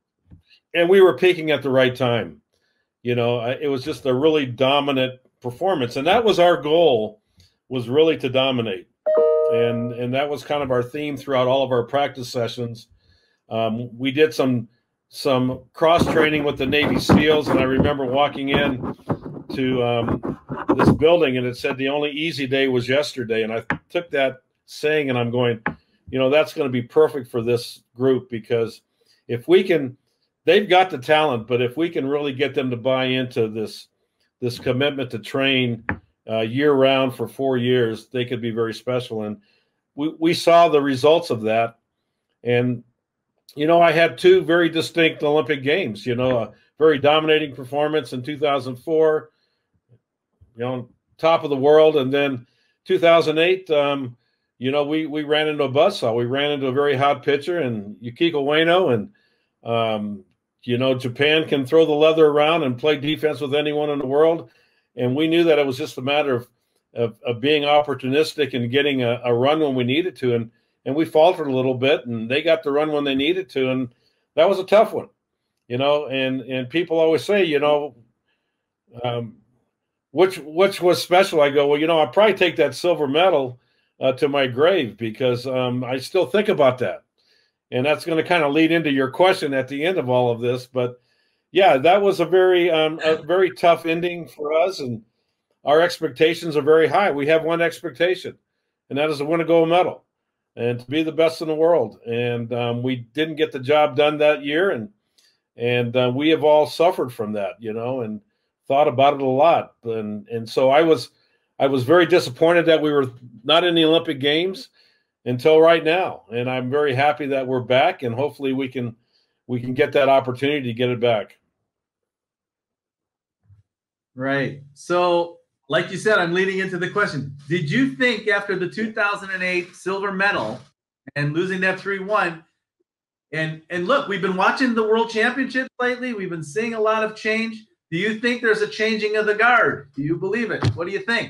and we were peaking at the right time. You know, it was just a really dominant performance, and that was our goal, was really to dominate. And and that was kind of our theme throughout all of our practice sessions. Um, we did some some cross training with the Navy SEALs, and I remember walking in to um, this building, and it said the only easy day was yesterday. And I took that saying, and I'm going, you know, that's going to be perfect for this group, because if we can, they've got the talent, but if we can really get them to buy into this this commitment to train uh, year round for four years, they could be very special. And we, we saw the results of that. And, you know, I had two very distinct Olympic games, you know, a very dominating performance in two thousand four, you know, top of the world. And then two thousand eight, um, you know, we, we ran into a buzzsaw. We ran into a very hot pitcher, and Yukiko Ueno, and, um, you know, Japan can throw the leather around and play defense with anyone in the world. And we knew that it was just a matter of, of, of being opportunistic and getting a, a run when we needed to. And, and we faltered a little bit, and they got the run when they needed to. And that was a tough one, you know, and, and people always say, you know, um, which, which was special. I go, well, you know, I'll probably take that silver medal uh, to my grave, because um, I still think about that. And that's going to kind of lead into your question at the end of all of this. But yeah, that was a very, um, a very tough ending for us, and our expectations are very high. We have one expectation, and that is to win a gold medal and to be the best in the world. And um, we didn't get the job done that year, and and uh, we have all suffered from that, you know, and thought about it a lot. And and so I was, I was very disappointed that we were not in the Olympic Games until right now. And I'm very happy that we're back, and hopefully we can we can get that opportunity to get it back. Right. So, like you said, I'm leading into the question. Did you think after the two thousand eight silver medal and losing that three one, and and look, we've been watching the World Championships lately. We've been seeing a lot of change. Do you think there's a changing of the guard? Do you believe it? What do you think?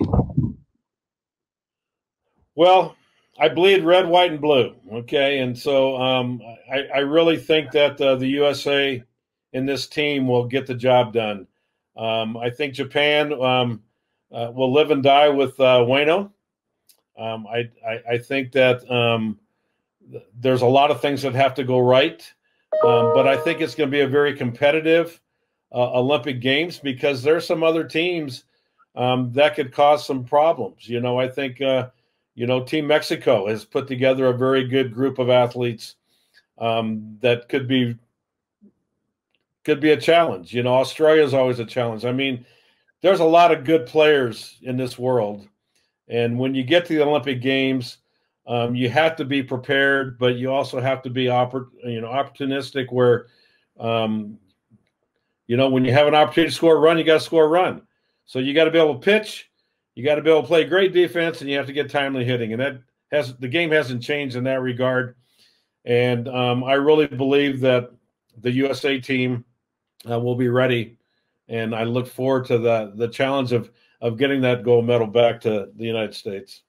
Well, I bleed red, white, and blue. Okay, and so um, I, I really think that uh, the U S A and this team will get the job done. Um, I think Japan um, uh, will live and die with uh, Ueno. Um, I, I I think that um, th- there's a lot of things that have to go right, um, but I think it's going to be a very competitive uh, Olympic Games, because there's some other teams um, that could cause some problems. You know, I think. Uh, You know, Team Mexico has put together a very good group of athletes um, that could be could be a challenge. You know, Australia is always a challenge. I mean, there's a lot of good players in this world, and when you get to the Olympic Games, um, you have to be prepared, but you also have to be oppor- you know opportunistic. Where, um, you know, when you have an opportunity to score a run, you got to score a run. So you got to be able to pitch. You got to be able to play great defense, and you have to get timely hitting. And that has the game hasn't changed in that regard. And um, I really believe that the U S A team uh, will be ready, and I look forward to the the challenge of of getting that gold medal back to the United States.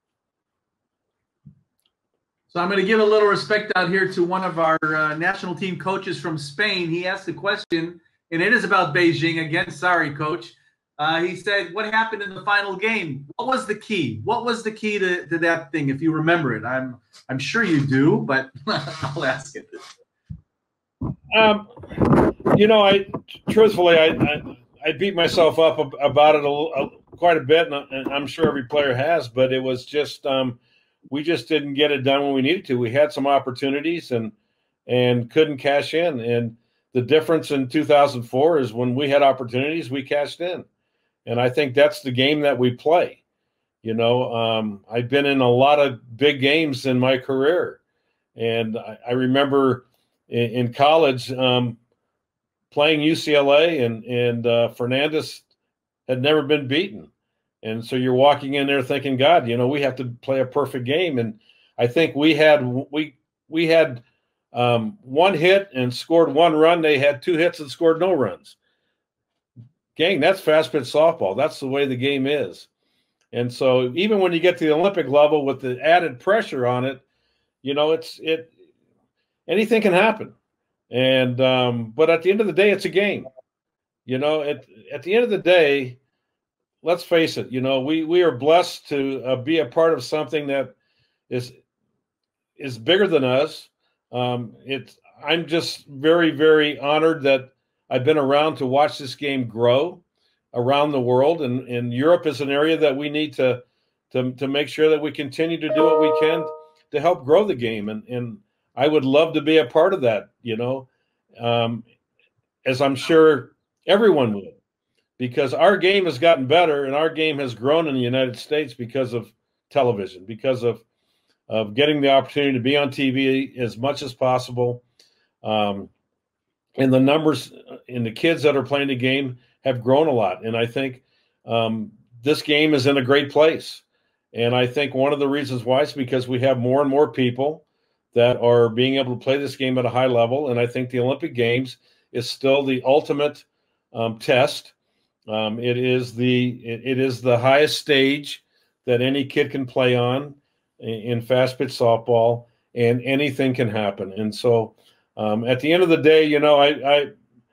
So I'm going to give a little respect out here to one of our uh, national team coaches from Spain. He asked a question, and it is about Beijing again. Sorry, Coach. Uh, he said, what happened in the final game? What was the key? What was the key to, to that thing, if you remember it? I'm I'm sure you do, but I'll ask it. Um, you know, I truthfully, I, I, I beat myself up about it a, a, quite a bit, and, and I'm sure every player has, but it was just um, we just didn't get it done when we needed to. We had some opportunities and and couldn't cash in. And the difference in two thousand four is when we had opportunities, we cashed in. And I think that's the game that we play. You know, um, I've been in a lot of big games in my career. And I, I remember in, in college um, playing U C L A, and, and uh, Fernandez had never been beaten. And so you're walking in there thinking, God, you know, we have to play a perfect game. And I think we had we we had um, one hit and scored one run. They had two hits and scored no runs. Gang, that's fast pitch softball. That's the way the game is. And so even when you get to the Olympic level with the added pressure on it, you know, it's it anything can happen. And um, but at the end of the day, it's a game. You know, at at the end of the day, let's face it, you know, we, we are blessed to uh, be a part of something that is is bigger than us. Um, it's I'm just very, very honored that I've been around to watch this game grow around the world. And, and Europe is an area that we need to, to, to make sure that we continue to do what we can to help grow the game. And, and I would love to be a part of that, you know, um, as I'm sure everyone would. Because our game has gotten better and our game has grown in the United States because of television, because of, of getting the opportunity to be on T V as much as possible. Um, and the numbers in the kids that are playing the game have grown a lot. And I think um, this game is in a great place. And I think one of the reasons why is because we have more and more people that are being able to play this game at a high level. And I think the Olympic Games is still the ultimate um, test. Um, it is the it, it is the highest stage that any kid can play on in, in fast pitch softball, and anything can happen. And so, um, at the end of the day, you know, I, I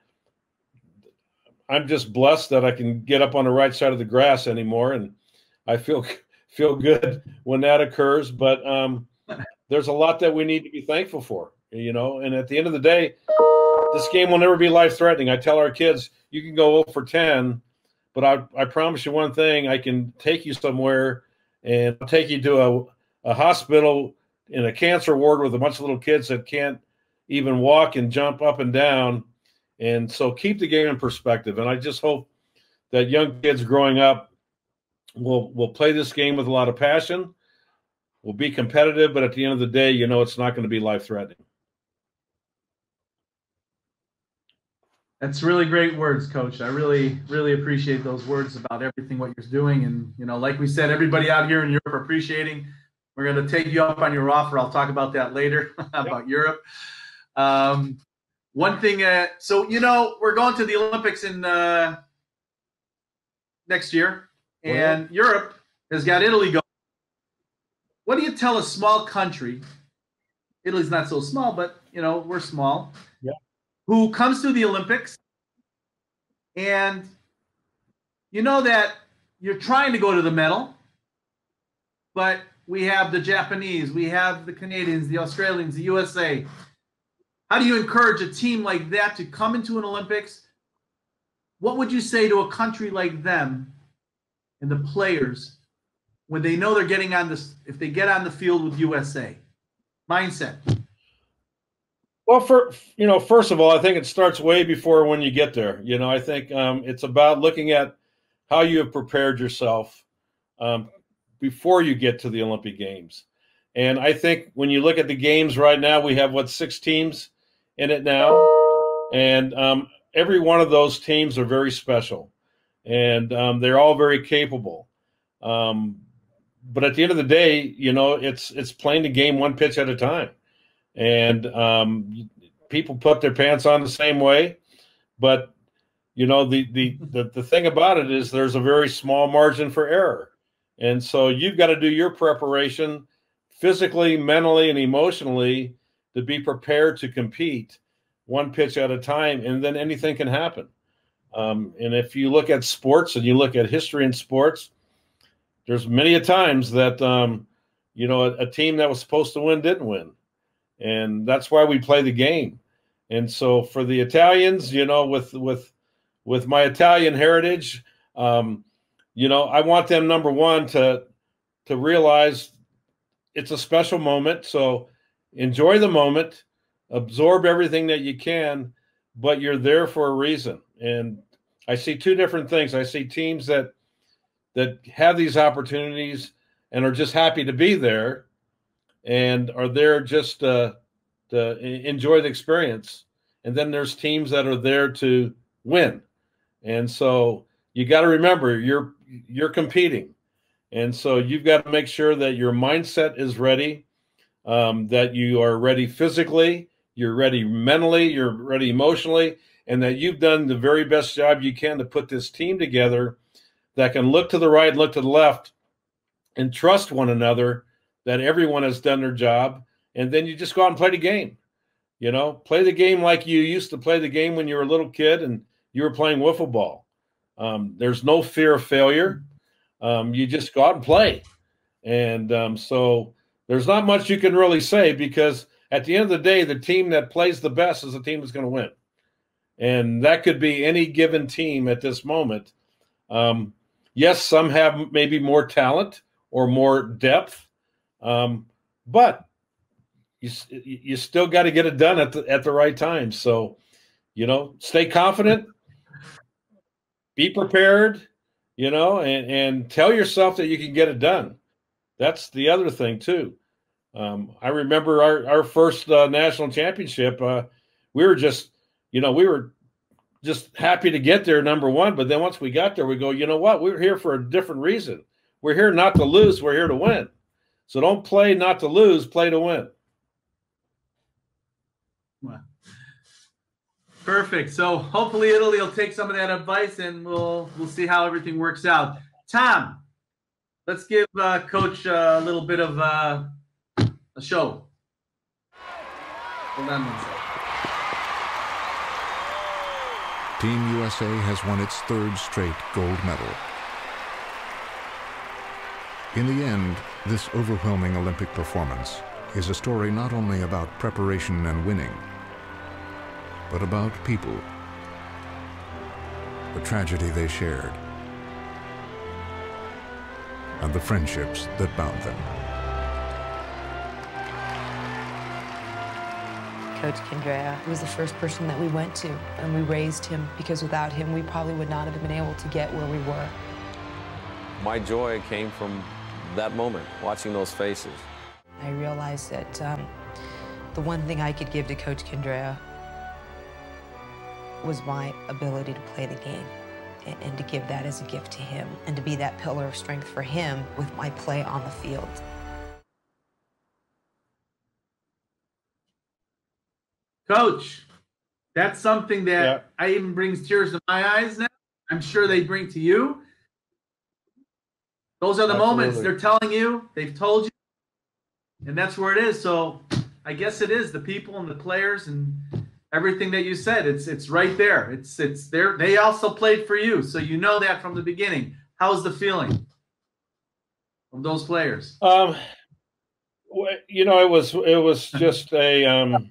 I'm just blessed that I can get up on the right side of the grass anymore, and I feel feel good when that occurs. But um, there's a lot that we need to be thankful for, you know. And at the end of the day, this game will never be life-threatening. I tell our kids, you can go zero for ten, but I, I promise you one thing, I can take you somewhere and I'll take you to a, a hospital in a cancer ward with a bunch of little kids that can't even walk and jump up and down. And so keep the game in perspective. And I just hope that young kids growing up will, will play this game with a lot of passion, will be competitive, but at the end of the day, you know, it's not going to be life-threatening. That's really great words, Coach. I really, really appreciate those words about everything what you're doing. And, you know, like we said, everybody out here in Europe are appreciating. We're going to take you up on your offer. I'll talk about that later, about Europe. Um, one thing, uh, so, you know, we're going to the Olympics in uh, next year, and well, Europe has got Italy going. What do you tell a small country? Italy's not so small, but, you know, we're small. Yeah. Who comes to the Olympics, and you know that you're trying to go to the medal, but we have the Japanese, we have the Canadians, the Australians, the U S A. How do you encourage a team like that to come into an Olympics? What would you say to a country like them and the players when they know they're getting on this, if they get on the field with U S A? Mindset. Well, for you know, first of all, I think it starts way before when you get there. You know, I think um, it's about looking at how you have prepared yourself um, before you get to the Olympic Games. And I think when you look at the games right now, we have what six teams in it now, and um, every one of those teams are very special, and um, they're all very capable. Um, but at the end of the day, you know, it's it's playing the game one pitch at a time. And um, people put their pants on the same way, but you know the, the the the thing about it is there's a very small margin for error, and so you've got to do your preparation physically, mentally, and emotionally to be prepared to compete one pitch at a time, and then anything can happen. Um, and if you look at sports and you look at history in sports, there's many a times that um, you know a, a team that was supposed to win didn't win. And that's why we play the game. And so for the Italians, you know, with with with my Italian heritage, um, you know, I want them, number one, to to realize it's a special moment. So enjoy the moment, absorb everything that you can, but you're there for a reason. And I see two different things. I see teams that that have these opportunities and are just happy to be there and are there just uh, to enjoy the experience. And then there's teams that are there to win. And so you got to remember you're you're competing. And so you've got to make sure that your mindset is ready, um, that you are ready physically, you're ready mentally, you're ready emotionally, and that you've done the very best job you can to put this team together that can look to the right, look to the left, and trust one another, that everyone has done their job. And then you just go out and play the game. You know, play the game like you used to play the game when you were a little kid and you were playing wiffle ball. Um, there's no fear of failure. Um, you just go out and play. And um, so there's not much you can really say, because at the end of the day, the team that plays the best is the team that's going to win. And that could be any given team at this moment. Um, yes, some have maybe more talent or more depth, um, but you you still got to get it done at the at the right time. So, you know, stay confident, be prepared, you know, and, and tell yourself that you can get it done. That's the other thing too. Um, I remember our our first uh, national championship. Uh, we were just, you know, we were just happy to get there, number one. But then once we got there, we go, you know what? We were here for a different reason. We're here not to lose. We're here to win. So don't play not to lose, play to win. Well, perfect. So hopefully Italy will take some of that advice, and we'll we'll see how everything works out. Tom, let's give uh, Coach uh, a little bit of uh, a show. Hold on one second. Team U S A has won its third straight gold medal. In the end, this overwhelming Olympic performance is a story not only about preparation and winning, but about people, the tragedy they shared, and the friendships that bound them. Coach Candrea was the first person that we went to, and we raised him, because without him, we probably would not have been able to get where we were. My joy came from that moment, watching those faces. I realized that um, the one thing I could give to Coach Candrea was my ability to play the game, and, and to give that as a gift to him, and to be that pillar of strength for him with my play on the field. Coach, that's something that Yeah. I even brings tears to my eyes now. I'm sure they bring to you. Those are the Absolutely. moments they're telling you, they've told you, and that's where it is. So I guess it is the people and the players and everything that you said. It's it's right there. It's it's there. They also played for you, so you know that from the beginning. How's the feeling of those players? Um, you know, it was it was just a um,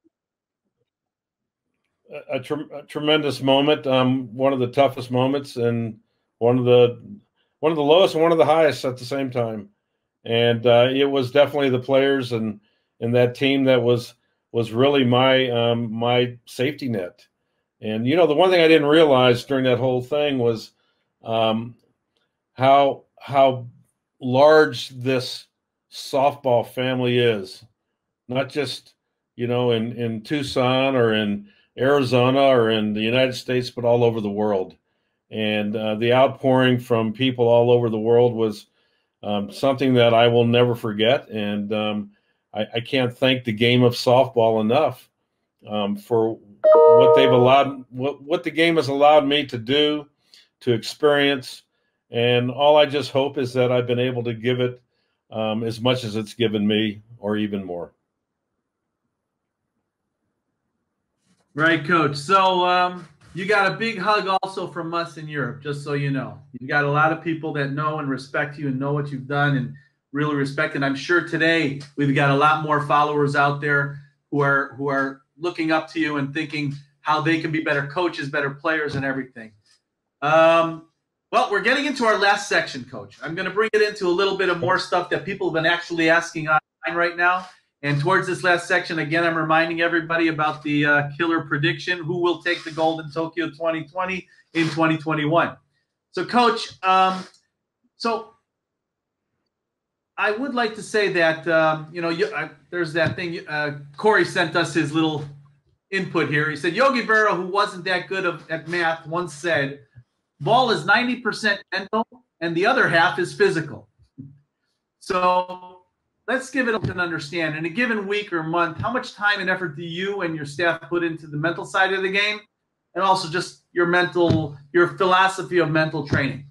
a, tre a tremendous moment. Um, one of the toughest moments, and one of the one of the lowest and one of the highest at the same time. And uh, it was definitely the players and and that team that was was really my um, my safety net. And you know, the one thing I didn't realize during that whole thing was um, how how large this softball family is. Not just, you know, in in Tucson or in Arizona or in the United States, but all over the world. And uh, the outpouring from people all over the world was um, something that I will never forget. And um, I, I can't thank the game of softball enough um, for what they've allowed, what, what the game has allowed me to do, to experience. And all I just hope is that I've been able to give it um, as much as it's given me, or even more. Right, Coach. So um, you got a big hug also from us in Europe, just so you know. You've got a lot of people that know and respect you and know what you've done and really respect it. I'm sure today we've got a lot more followers out there who are who are looking up to you and thinking how they can be better coaches, better players, and everything. Um, well, we're getting into our last section, Coach. I'm going to bring it into a little bit of more stuff that people have been actually asking online right now. And towards this last section, again, I'm reminding everybody about the uh, killer prediction: who will take the gold in Tokyo twenty twenty in twenty twenty-one. So, Coach, um, so I would like to say that, um, you know, you, uh, there's that thing. Uh, Corey sent us his little input here. He said, Yogi Berra, who wasn't that good of, at math, once said, ball is ninety percent mental and the other half is physical. So let's give it an understand. In a given week or month, how much time and effort do you and your staff put into the mental side of the game, and also just your mental, your philosophy of mental training?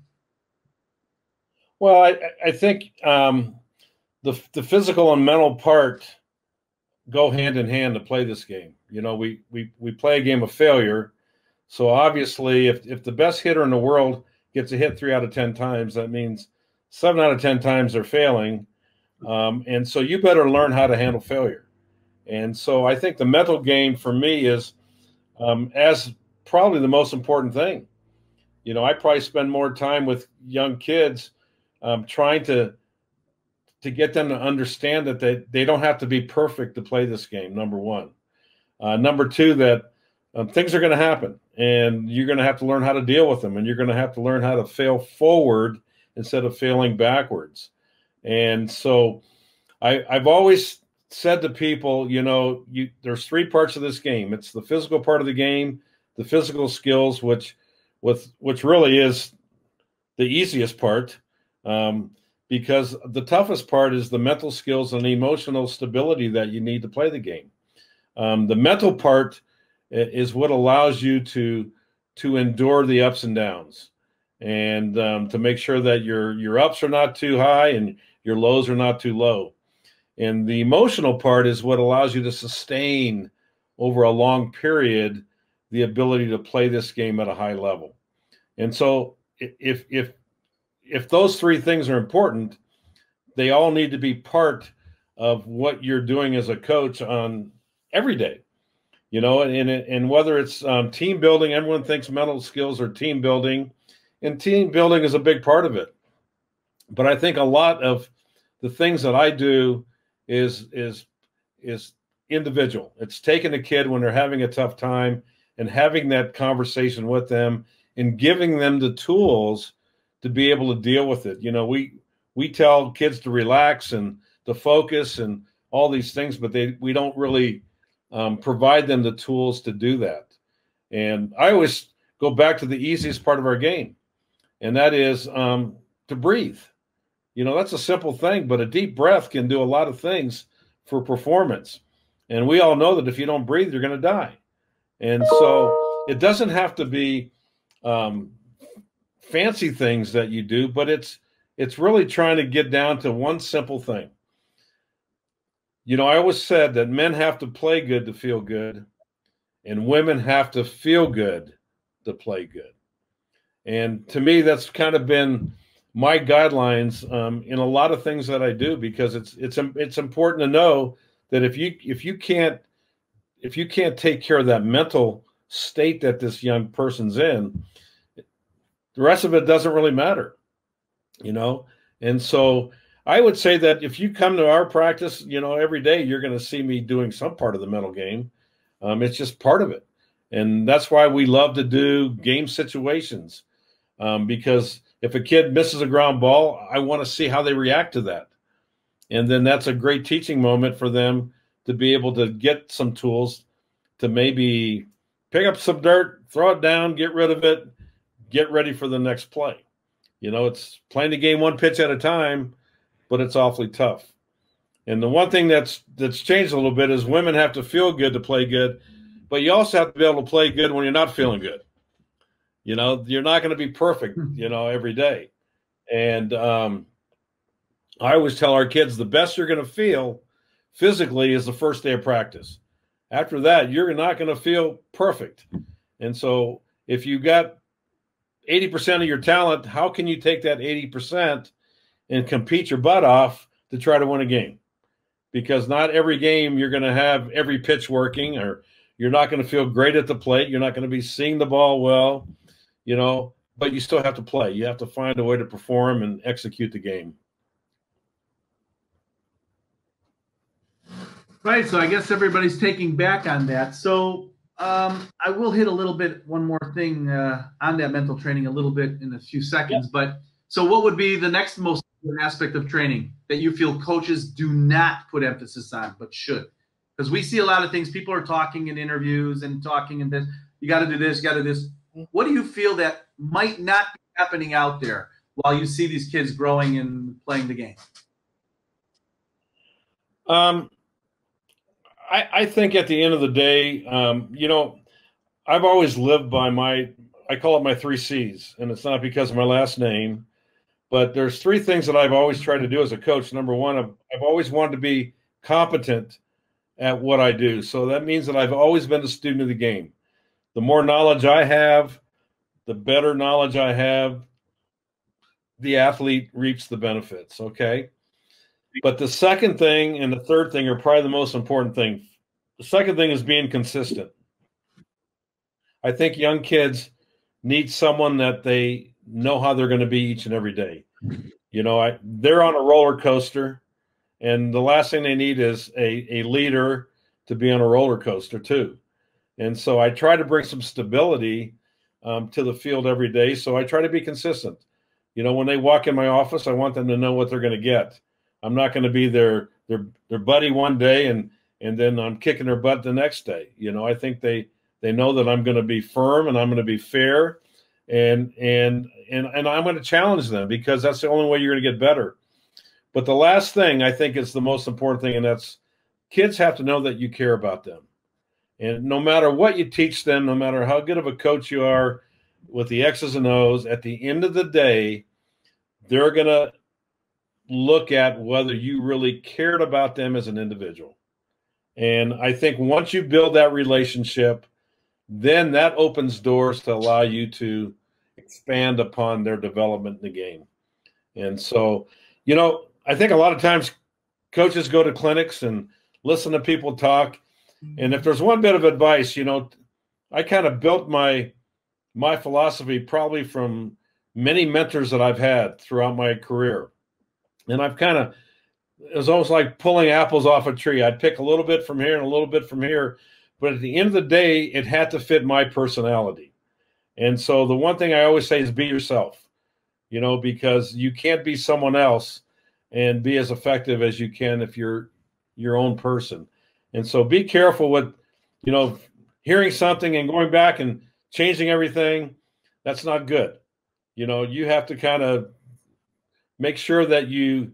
Well, I, I think um, the the physical and mental part go hand in hand to play this game. You know, we we we play a game of failure. So obviously, if if the best hitter in the world gets a hit three out of ten times, that means seven out of ten times they're failing. Um, and so you better learn how to handle failure. And so I think the mental game for me is um, as probably the most important thing. You know, I probably spend more time with young kids um, trying to to get them to understand that they, they don't have to be perfect to play this game, number one. Uh, number two, that um, things are going to happen, and you're going to have to learn how to deal with them, and you're going to have to learn how to fail forward instead of failing backwards. And so I, I've always said to people, you know, you, there's three parts of this game. It's the physical part of the game, the physical skills, which with which really is the easiest part, um, because the toughest part is the mental skills and the emotional stability that you need to play the game. Um, the mental part is what allows you to to endure the ups and downs, and um, to make sure that your your ups are not too high and your lows are not too low. And the emotional part is what allows you to sustain over a long period the ability to play this game at a high level. And so if if if those three things are important, they all need to be part of what you're doing as a coach on every day. You know, and and whether it's um, team building, everyone thinks mental skills are team building, and team building is a big part of it. But I think a lot of the things that I do is is is individual. It's taking a kid when they're having a tough time and having that conversation with them and giving them the tools to be able to deal with it. You know, we we tell kids to relax and to focus and all these things, but they we don't really um, provide them the tools to do that. And I always go back to the easiest part of our game, and that is um, to breathe. You know, that's a simple thing, but a deep breath can do a lot of things for performance. And we all know that if you don't breathe, you're going to die. And so it doesn't have to be um, fancy things that you do, but it's it's really trying to get down to one simple thing. You know, I always said that men have to play good to feel good, and women have to feel good to play good. And to me, that's kind of been my guidelines um, in a lot of things that I do, because it's it's it's important to know that if you if you can't if you can't take care of that mental state that this young person's in, the rest of it doesn't really matter, you know. And so I would say that if you come to our practice, you know, every day, you're going to see me doing some part of the mental game. Um, it's just part of it, and that's why we love to do game situations, um, because if a kid misses a ground ball, I want to see how they react to that. And then that's a great teaching moment for them to be able to get some tools to maybe pick up some dirt, throw it down, get rid of it, get ready for the next play. You know, it's playing the game one pitch at a time, but it's awfully tough. And the one thing that's that's changed a little bit is women have to feel good to play good, but you also have to be able to play good when you're not feeling good. You know, you're not going to be perfect, you know, every day. And um, I always tell our kids the best you're going to feel physically is the first day of practice. After that, you're not going to feel perfect. And so if you got eighty percent of your talent, how can you take that eighty percent and compete your butt off to try to win a game? Because not every game you're going to have every pitch working, or you're not going to feel great at the plate. You're not going to be seeing the ball well. You know, but you still have to play. You have to find a way to perform and execute the game. Right. So I guess everybody's taking back on that. So um, I will hit a little bit, one more thing uh, on that mental training a little bit in a few seconds. Yep. But so what would be the next most important aspect of training that you feel coaches do not put emphasis on, but should? Because we see a lot of things. People are talking in interviews and talking and this. You got to do this, you got to do this. What do you feel that might not be happening out there while you see these kids growing and playing the game? Um, I, I think at the end of the day, um, you know, I've always lived by my, I call it my three C's, and it's not because of my last name, but there's three things that I've always tried to do as a coach. Number one, I've, I've always wanted to be competent at what I do. So that means that I've always been a student of the game. The more knowledge I have, the better knowledge I have, the athlete reaps the benefits, okay? But the second thing and the third thing are probably the most important thing. The second thing is being consistent. I think young kids need someone that they know how they're going to be each and every day. You know, I, they're on a roller coaster, and the last thing they need is a, a leader to be on a roller coaster too. And so I try to bring some stability um, to the field every day. So I try to be consistent. You know, when they walk in my office, I want them to know what they're going to get. I'm not going to be their their their buddy one day and and then I'm kicking their butt the next day. You know, I think they they know that I'm going to be firm and I'm going to be fair, and and and and I'm going to challenge them because that's the only way you're going to get better. But the last thing I think is the most important thing, and that's kids have to know that you care about them. And no matter what you teach them, no matter how good of a coach you are with the X's and O's, at the end of the day, they're going to look at whether you really cared about them as an individual. And I think once you build that relationship, then that opens doors to allow you to expand upon their development in the game. And so, you know, I think a lot of times coaches go to clinics and listen to people talk. And if there's one bit of advice, you know, I kind of built my my philosophy probably from many mentors that I've had throughout my career. And I've kind of, it was almost like pulling apples off a tree. I'd pick a little bit from here and a little bit from here. But at the end of the day, it had to fit my personality. And so the one thing I always say is be yourself, you know, because you can't be someone else and be as effective as you can if you're your own person. And so be careful with, you know, hearing something and going back and changing everything. That's not good. You know, you have to kind of make sure that you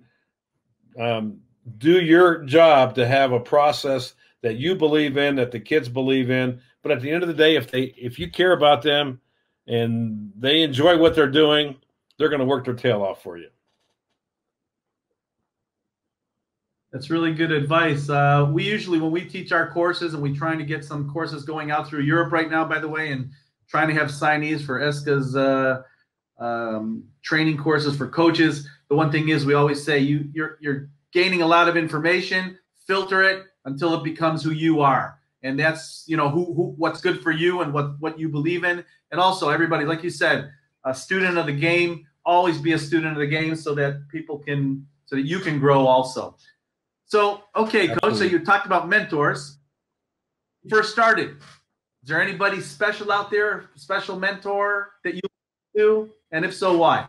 um, do your job to have a process that you believe in, that the kids believe in. But at the end of the day, if they, if you care about them and they enjoy what they're doing, they're going to work their tail off for you. That's really good advice. Uh, we usually, when we teach our courses, and we're trying to get some courses going out through Europe right now, by the way, and trying to have signees for ESCA's uh, um, training courses for coaches. The one thing is, we always say you you're you're gaining a lot of information, filter it until it becomes who you are, and that's, you know, who who what's good for you and what what you believe in. And also, everybody, like you said, a student of the game. Always be a student of the game so that people can, so that you can grow also. So, okay, Coach, Absolutely. So you talked about mentors. You first started. Is there anybody special out there, special mentor that you do? And if so, why?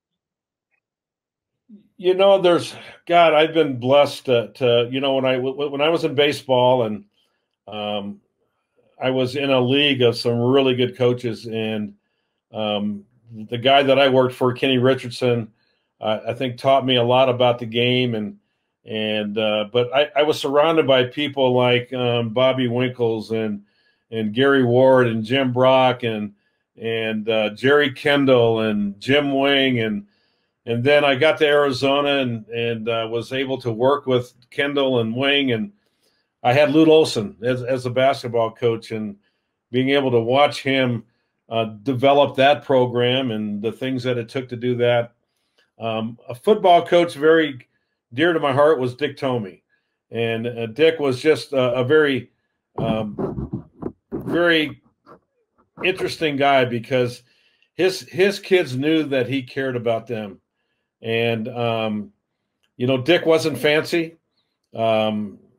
You know, there's, God, I've been blessed to, to you know, when I, when I was in baseball and um, I was in a league of some really good coaches, and um, the guy that I worked for, Kenny Richardson, uh, I think taught me a lot about the game. And, And uh, but I, I was surrounded by people like um, Bobby Winkles and and Gary Ward and Jim Brock and and uh, Jerry Kendall and Jim Wing, and and then I got to Arizona and and uh, was able to work with Kendall and Wing, and I had Lute Olson as as a basketball coach, and being able to watch him uh, develop that program and the things that it took to do that. Um, a football coach very dear to my heart was Dick Tomey, and uh, Dick was just a, a very, um, very interesting guy because his his kids knew that he cared about them, and um, you know, Dick wasn't fancy. Um,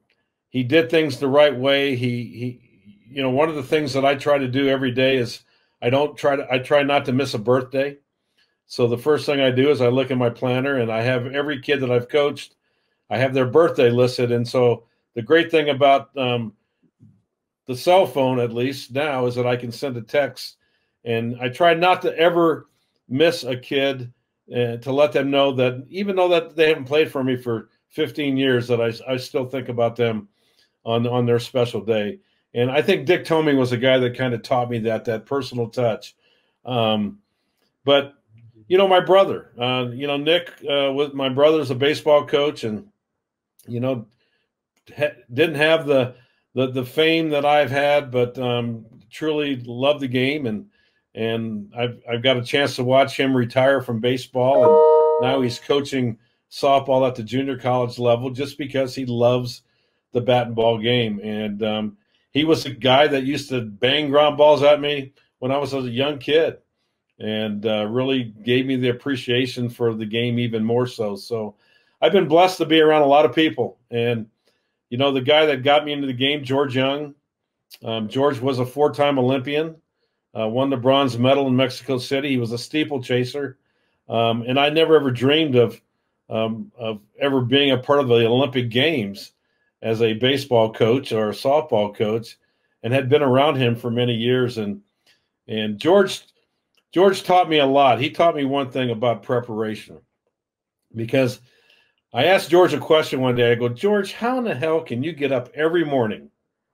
he did things the right way. He he, you know, one of the things that I try to do every day is I don't try to I try not to miss a birthday. So the first thing I do is I look at my planner, and I have every kid that I've coached, I have their birthday listed. And so the great thing about um, the cell phone, at least now, is that I can send a text, and I try not to ever miss a kid, uh, to let them know that even though that they haven't played for me for fifteen years, that I, I still think about them on, on their special day. And I think Dick Tomey was a guy that kind of taught me that, that personal touch. Um, but, you know, my brother, uh, you know, Nick, uh, with my brother's a baseball coach, and, you know, ha- didn't have the, the, the fame that I've had, but um, truly loved the game. And, and I've, I've got a chance to watch him retire from baseball. And now he's coaching softball at the junior college level just because he loves the bat and ball game. And um, he was a guy that used to bang ground balls at me when I was a young kid, and uh, really gave me the appreciation for the game even more so. So I've been blessed to be around a lot of people. And, you know, the guy that got me into the game, George Young, um, George was a four-time Olympian, uh, won the bronze medal in Mexico City. He was a steeplechaser. Um, and I never ever dreamed of, um, of ever being a part of the Olympic Games as a baseball coach or a softball coach, and had been around him for many years. And, and George, George taught me a lot. He taught me one thing about preparation, because I asked George a question one day. I go, George, how in the hell can you get up every morning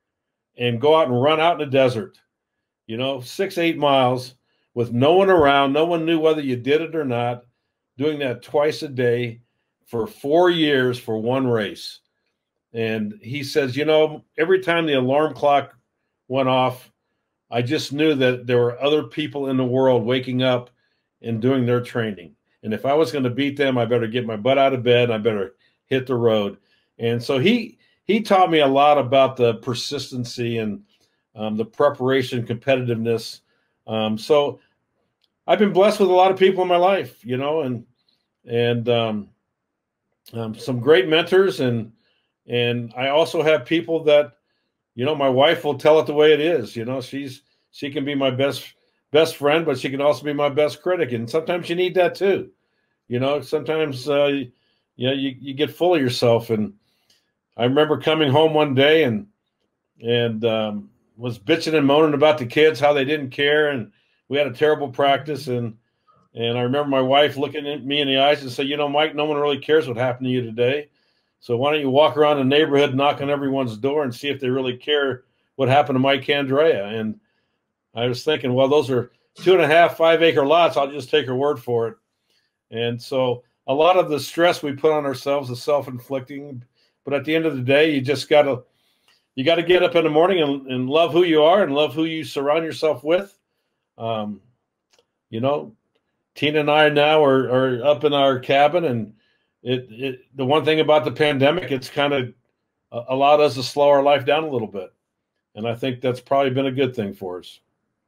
and go out and run out in the desert, you know, six, eight miles with no one around, no one knew whether you did it or not, doing that twice a day for four years for one race? And he says, you know, every time the alarm clock went off, I just knew that there were other people in the world waking up and doing their training. And if I was going to beat them, I better get my butt out of bed. I better hit the road. And so he he taught me a lot about the persistency and um, the preparation, competitiveness. Um, so I've been blessed with a lot of people in my life, you know, and and um, um, some great mentors. And and I also have people that, you know, my wife will tell it the way it is. You know, she's she can be my best best friend, but she can also be my best critic. And sometimes you need that too. You know, sometimes uh, you know you, you get full of yourself. And I remember coming home one day and and um, was bitching and moaning about the kids, how they didn't care, and we had a terrible practice. And and I remember my wife looking at me in the eyes and say, you know, Mike, no one really cares what happened to you today. So why don't you walk around the neighborhood, knock on everyone's door, and see if they really care what happened to Mike Candrea? And I was thinking, well, those are two and a half, five acre lots. I'll just take her word for it. And so a lot of the stress we put on ourselves is self-inflicting. But at the end of the day, you just got to you got to get up in the morning and, and love who you are and love who you surround yourself with. Um, you know, Tina and I now are, are up in our cabin, and It, it the one thing about the pandemic, it's kind of allowed us to slow our life down a little bit, and I think that's probably been a good thing for us.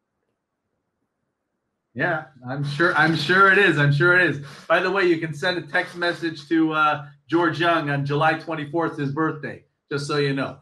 Yeah, I'm sure. I'm sure it is. I'm sure it is. By the way, you can send a text message to uh, George Young on July twenty-fourth, his birthday, just so you know.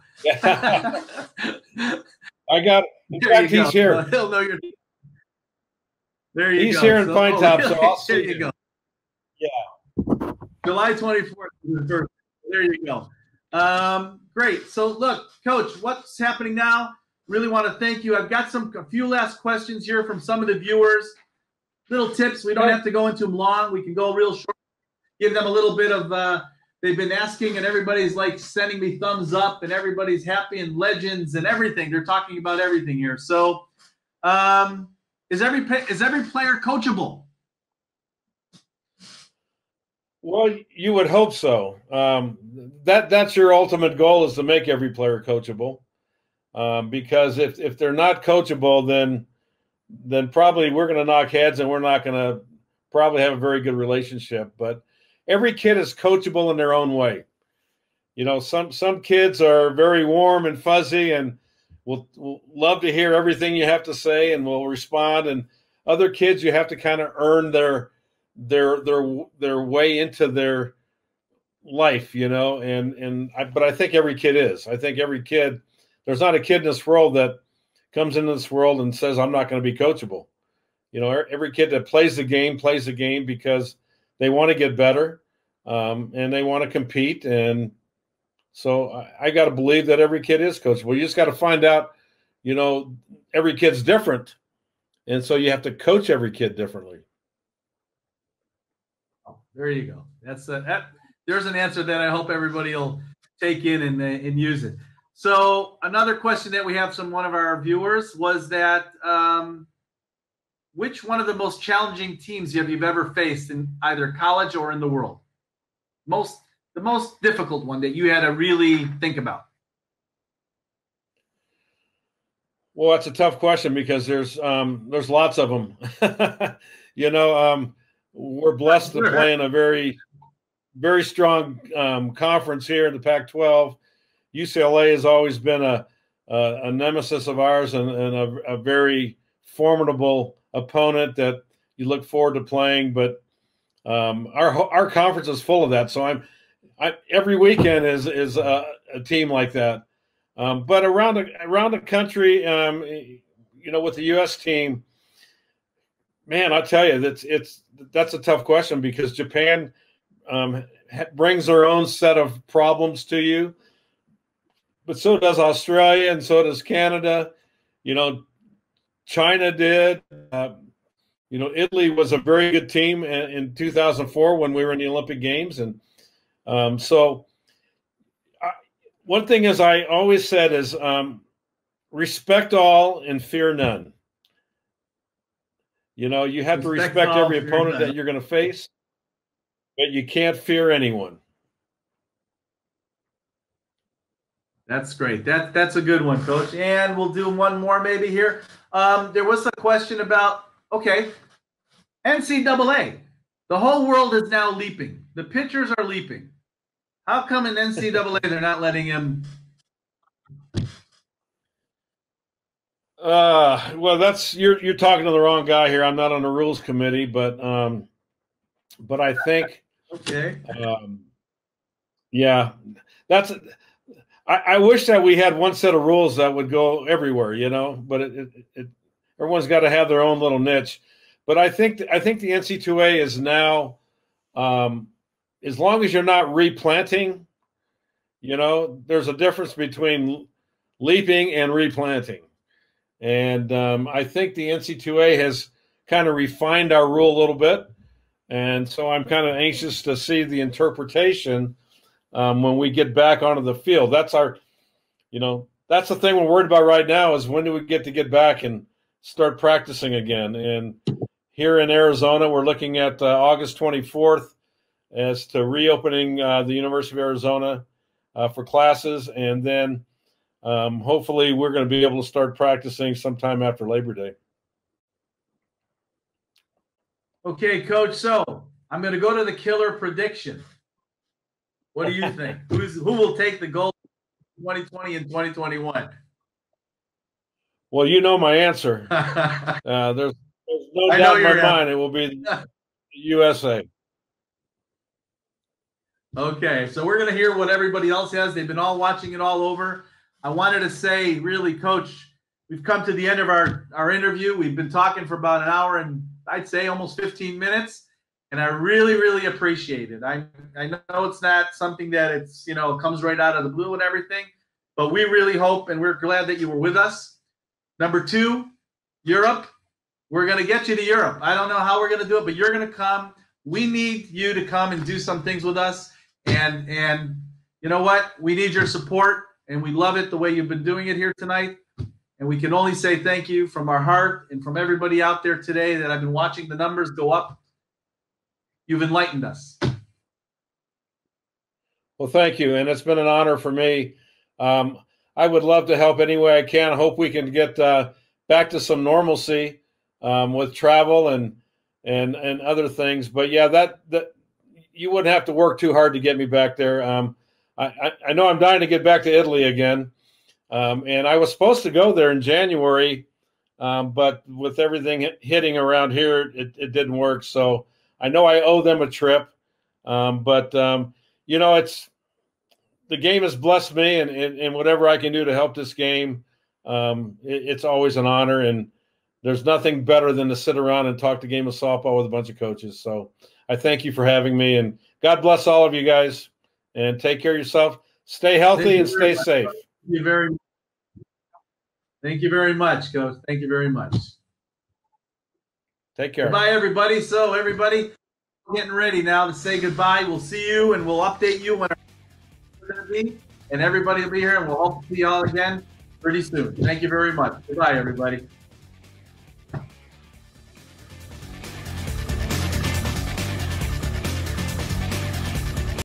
I got. In fact, he's here. Well, he'll know your. There you he's go. He's here in so, Pine oh, Top, really? so I'll see there you. you go. Yeah. July twenty-fourth is his birthday. There you go. Um, great. So, look, Coach, what's happening now? Really want to thank you. I've got some a few last questions here from some of the viewers. Little tips. We don't have to go into them long. We can go real short. Give them a little bit of. Uh, they've been asking, and everybody's like sending me thumbs up, and everybody's happy, and legends and everything. They're talking about everything here. So, um, is every is every player coachable? Well, you would hope so. Um, that that's your ultimate goal, is to make every player coachable. Um, because if if they're not coachable, then then probably we're going to knock heads, and we're not going to probably have a very good relationship. But every kid is coachable in their own way. You know, some some kids are very warm and fuzzy, and will will love to hear everything you have to say, and will respond. And other kids, you have to kind of earn their their their their way into their life, you know, and, and I, but I think every kid is. I think every kid, there's not a kid in this world that comes into this world and says, I'm not going to be coachable. You know, every kid that plays the game plays the game because they want to get better, um, and they want to compete. And so I, I got to believe that every kid is coachable. You just got to find out, you know, every kid's different. And so you have to coach every kid differently. Oh, there you go. That's a, that. There's an answer that I hope everybody will take in and, uh, and use it. So another question that we have from one of our viewers was that um, which one of the most challenging teams have you ever faced in either college or in the world? Most the most difficult one that you had to really think about. Well, that's a tough question because there's um, there's lots of them. you know, um, we're blessed to play in a very very strong um, conference here in the Pac twelve. U C L A has always been a a, a nemesis of ours and, and a, a very formidable opponent that you look forward to playing. But um, our our conference is full of that. So I'm I, every weekend is is a, a team like that. Um, but around the, around the country, um, you know, with the U S team, man, I tell you, that's it's that's a tough question because Japan um, brings their own set of problems to you, but so does Australia and so does Canada. You know, China did. Uh, you know, Italy was a very good team in, in two thousand four when we were in the Olympic Games, and um, so. One thing is I always said is um, respect all and fear none. You know, you have respect to respect all, every opponent none. that you're going to face, but you can't fear anyone. That's great. That, that's a good one, Coach. And we'll do one more maybe here. Um, there was a question about, okay, N C double A. The whole world is now leaping. The pitchers are leaping. How come in N C double A they're not letting him? Uh, well, that's you're you're talking to the wrong guy here. I'm not on the rules committee, but um, but I think okay. Um, yeah, that's. I, I wish that we had one set of rules that would go everywhere, you know. But it, it, it everyone's got to have their own little niche. But I think I think the N C double A is now. Um, As long as you're not replanting, you know, there's a difference between leaping and replanting. And um, I think the N C double A has kind of refined our rule a little bit. And so I'm kind of anxious to see the interpretation um, when we get back onto the field. That's our, you know, that's the thing we're worried about right now is when do we get to get back and start practicing again. And here in Arizona, we're looking at uh, August twenty-fourth. As to reopening uh, the University of Arizona uh, for classes. And then um, hopefully we're going to be able to start practicing sometime after Labor Day. Okay, Coach. So I'm going to go to the killer prediction. What do you think? Who's, who will take the gold in twenty twenty and twenty twenty-one? Well, you know my answer. uh, there's, there's no I doubt in my mind it will be the U S A. Okay, so we're going to hear what everybody else has. They've been all watching it all over. I wanted to say, really, Coach, we've come to the end of our, our interview. We've been talking for about an hour and I'd say almost fifteen minutes, and I really, really appreciate it. I, I know it's not something that it's, you know, comes right out of the blue and everything, but we really hope and we're glad that you were with us. Number two, Europe. We're going to get you to Europe. I don't know how we're going to do it, but you're going to come. We need you to come and do some things with us. And, and you know what? We need your support, and we love it the way you've been doing it here tonight. And we can only say thank you from our heart and from everybody out there today that I've been watching the numbers go up. You've enlightened us. Well, thank you. And it's been an honor for me. Um, I would love to help any way I can. I hope we can get uh, back to some normalcy um, with travel and, and, and other things. But, yeah, that that. You wouldn't have to work too hard to get me back there. Um, I, I know I'm dying to get back to Italy again. Um, and I was supposed to go there in January, um, but with everything hitting around here, it, it didn't work. So I know I owe them a trip. Um, but, um, you know, it's the game has blessed me, and, and, and whatever I can do to help this game, um, it, it's always an honor. And there's nothing better than to sit around and talk the game of softball with a bunch of coaches. So I thank you for having me, and God bless all of you guys, and take care of yourself. Stay healthy and stay safe. Thank you very much. Thank you very much, Coach. Thank you very much. Take care. Bye, everybody. So, everybody, getting ready now to say goodbye. We'll see you, and we'll update you when we're going to be. And everybody will be here, and we'll hope to see you all again pretty soon. Thank you very much. Goodbye, everybody.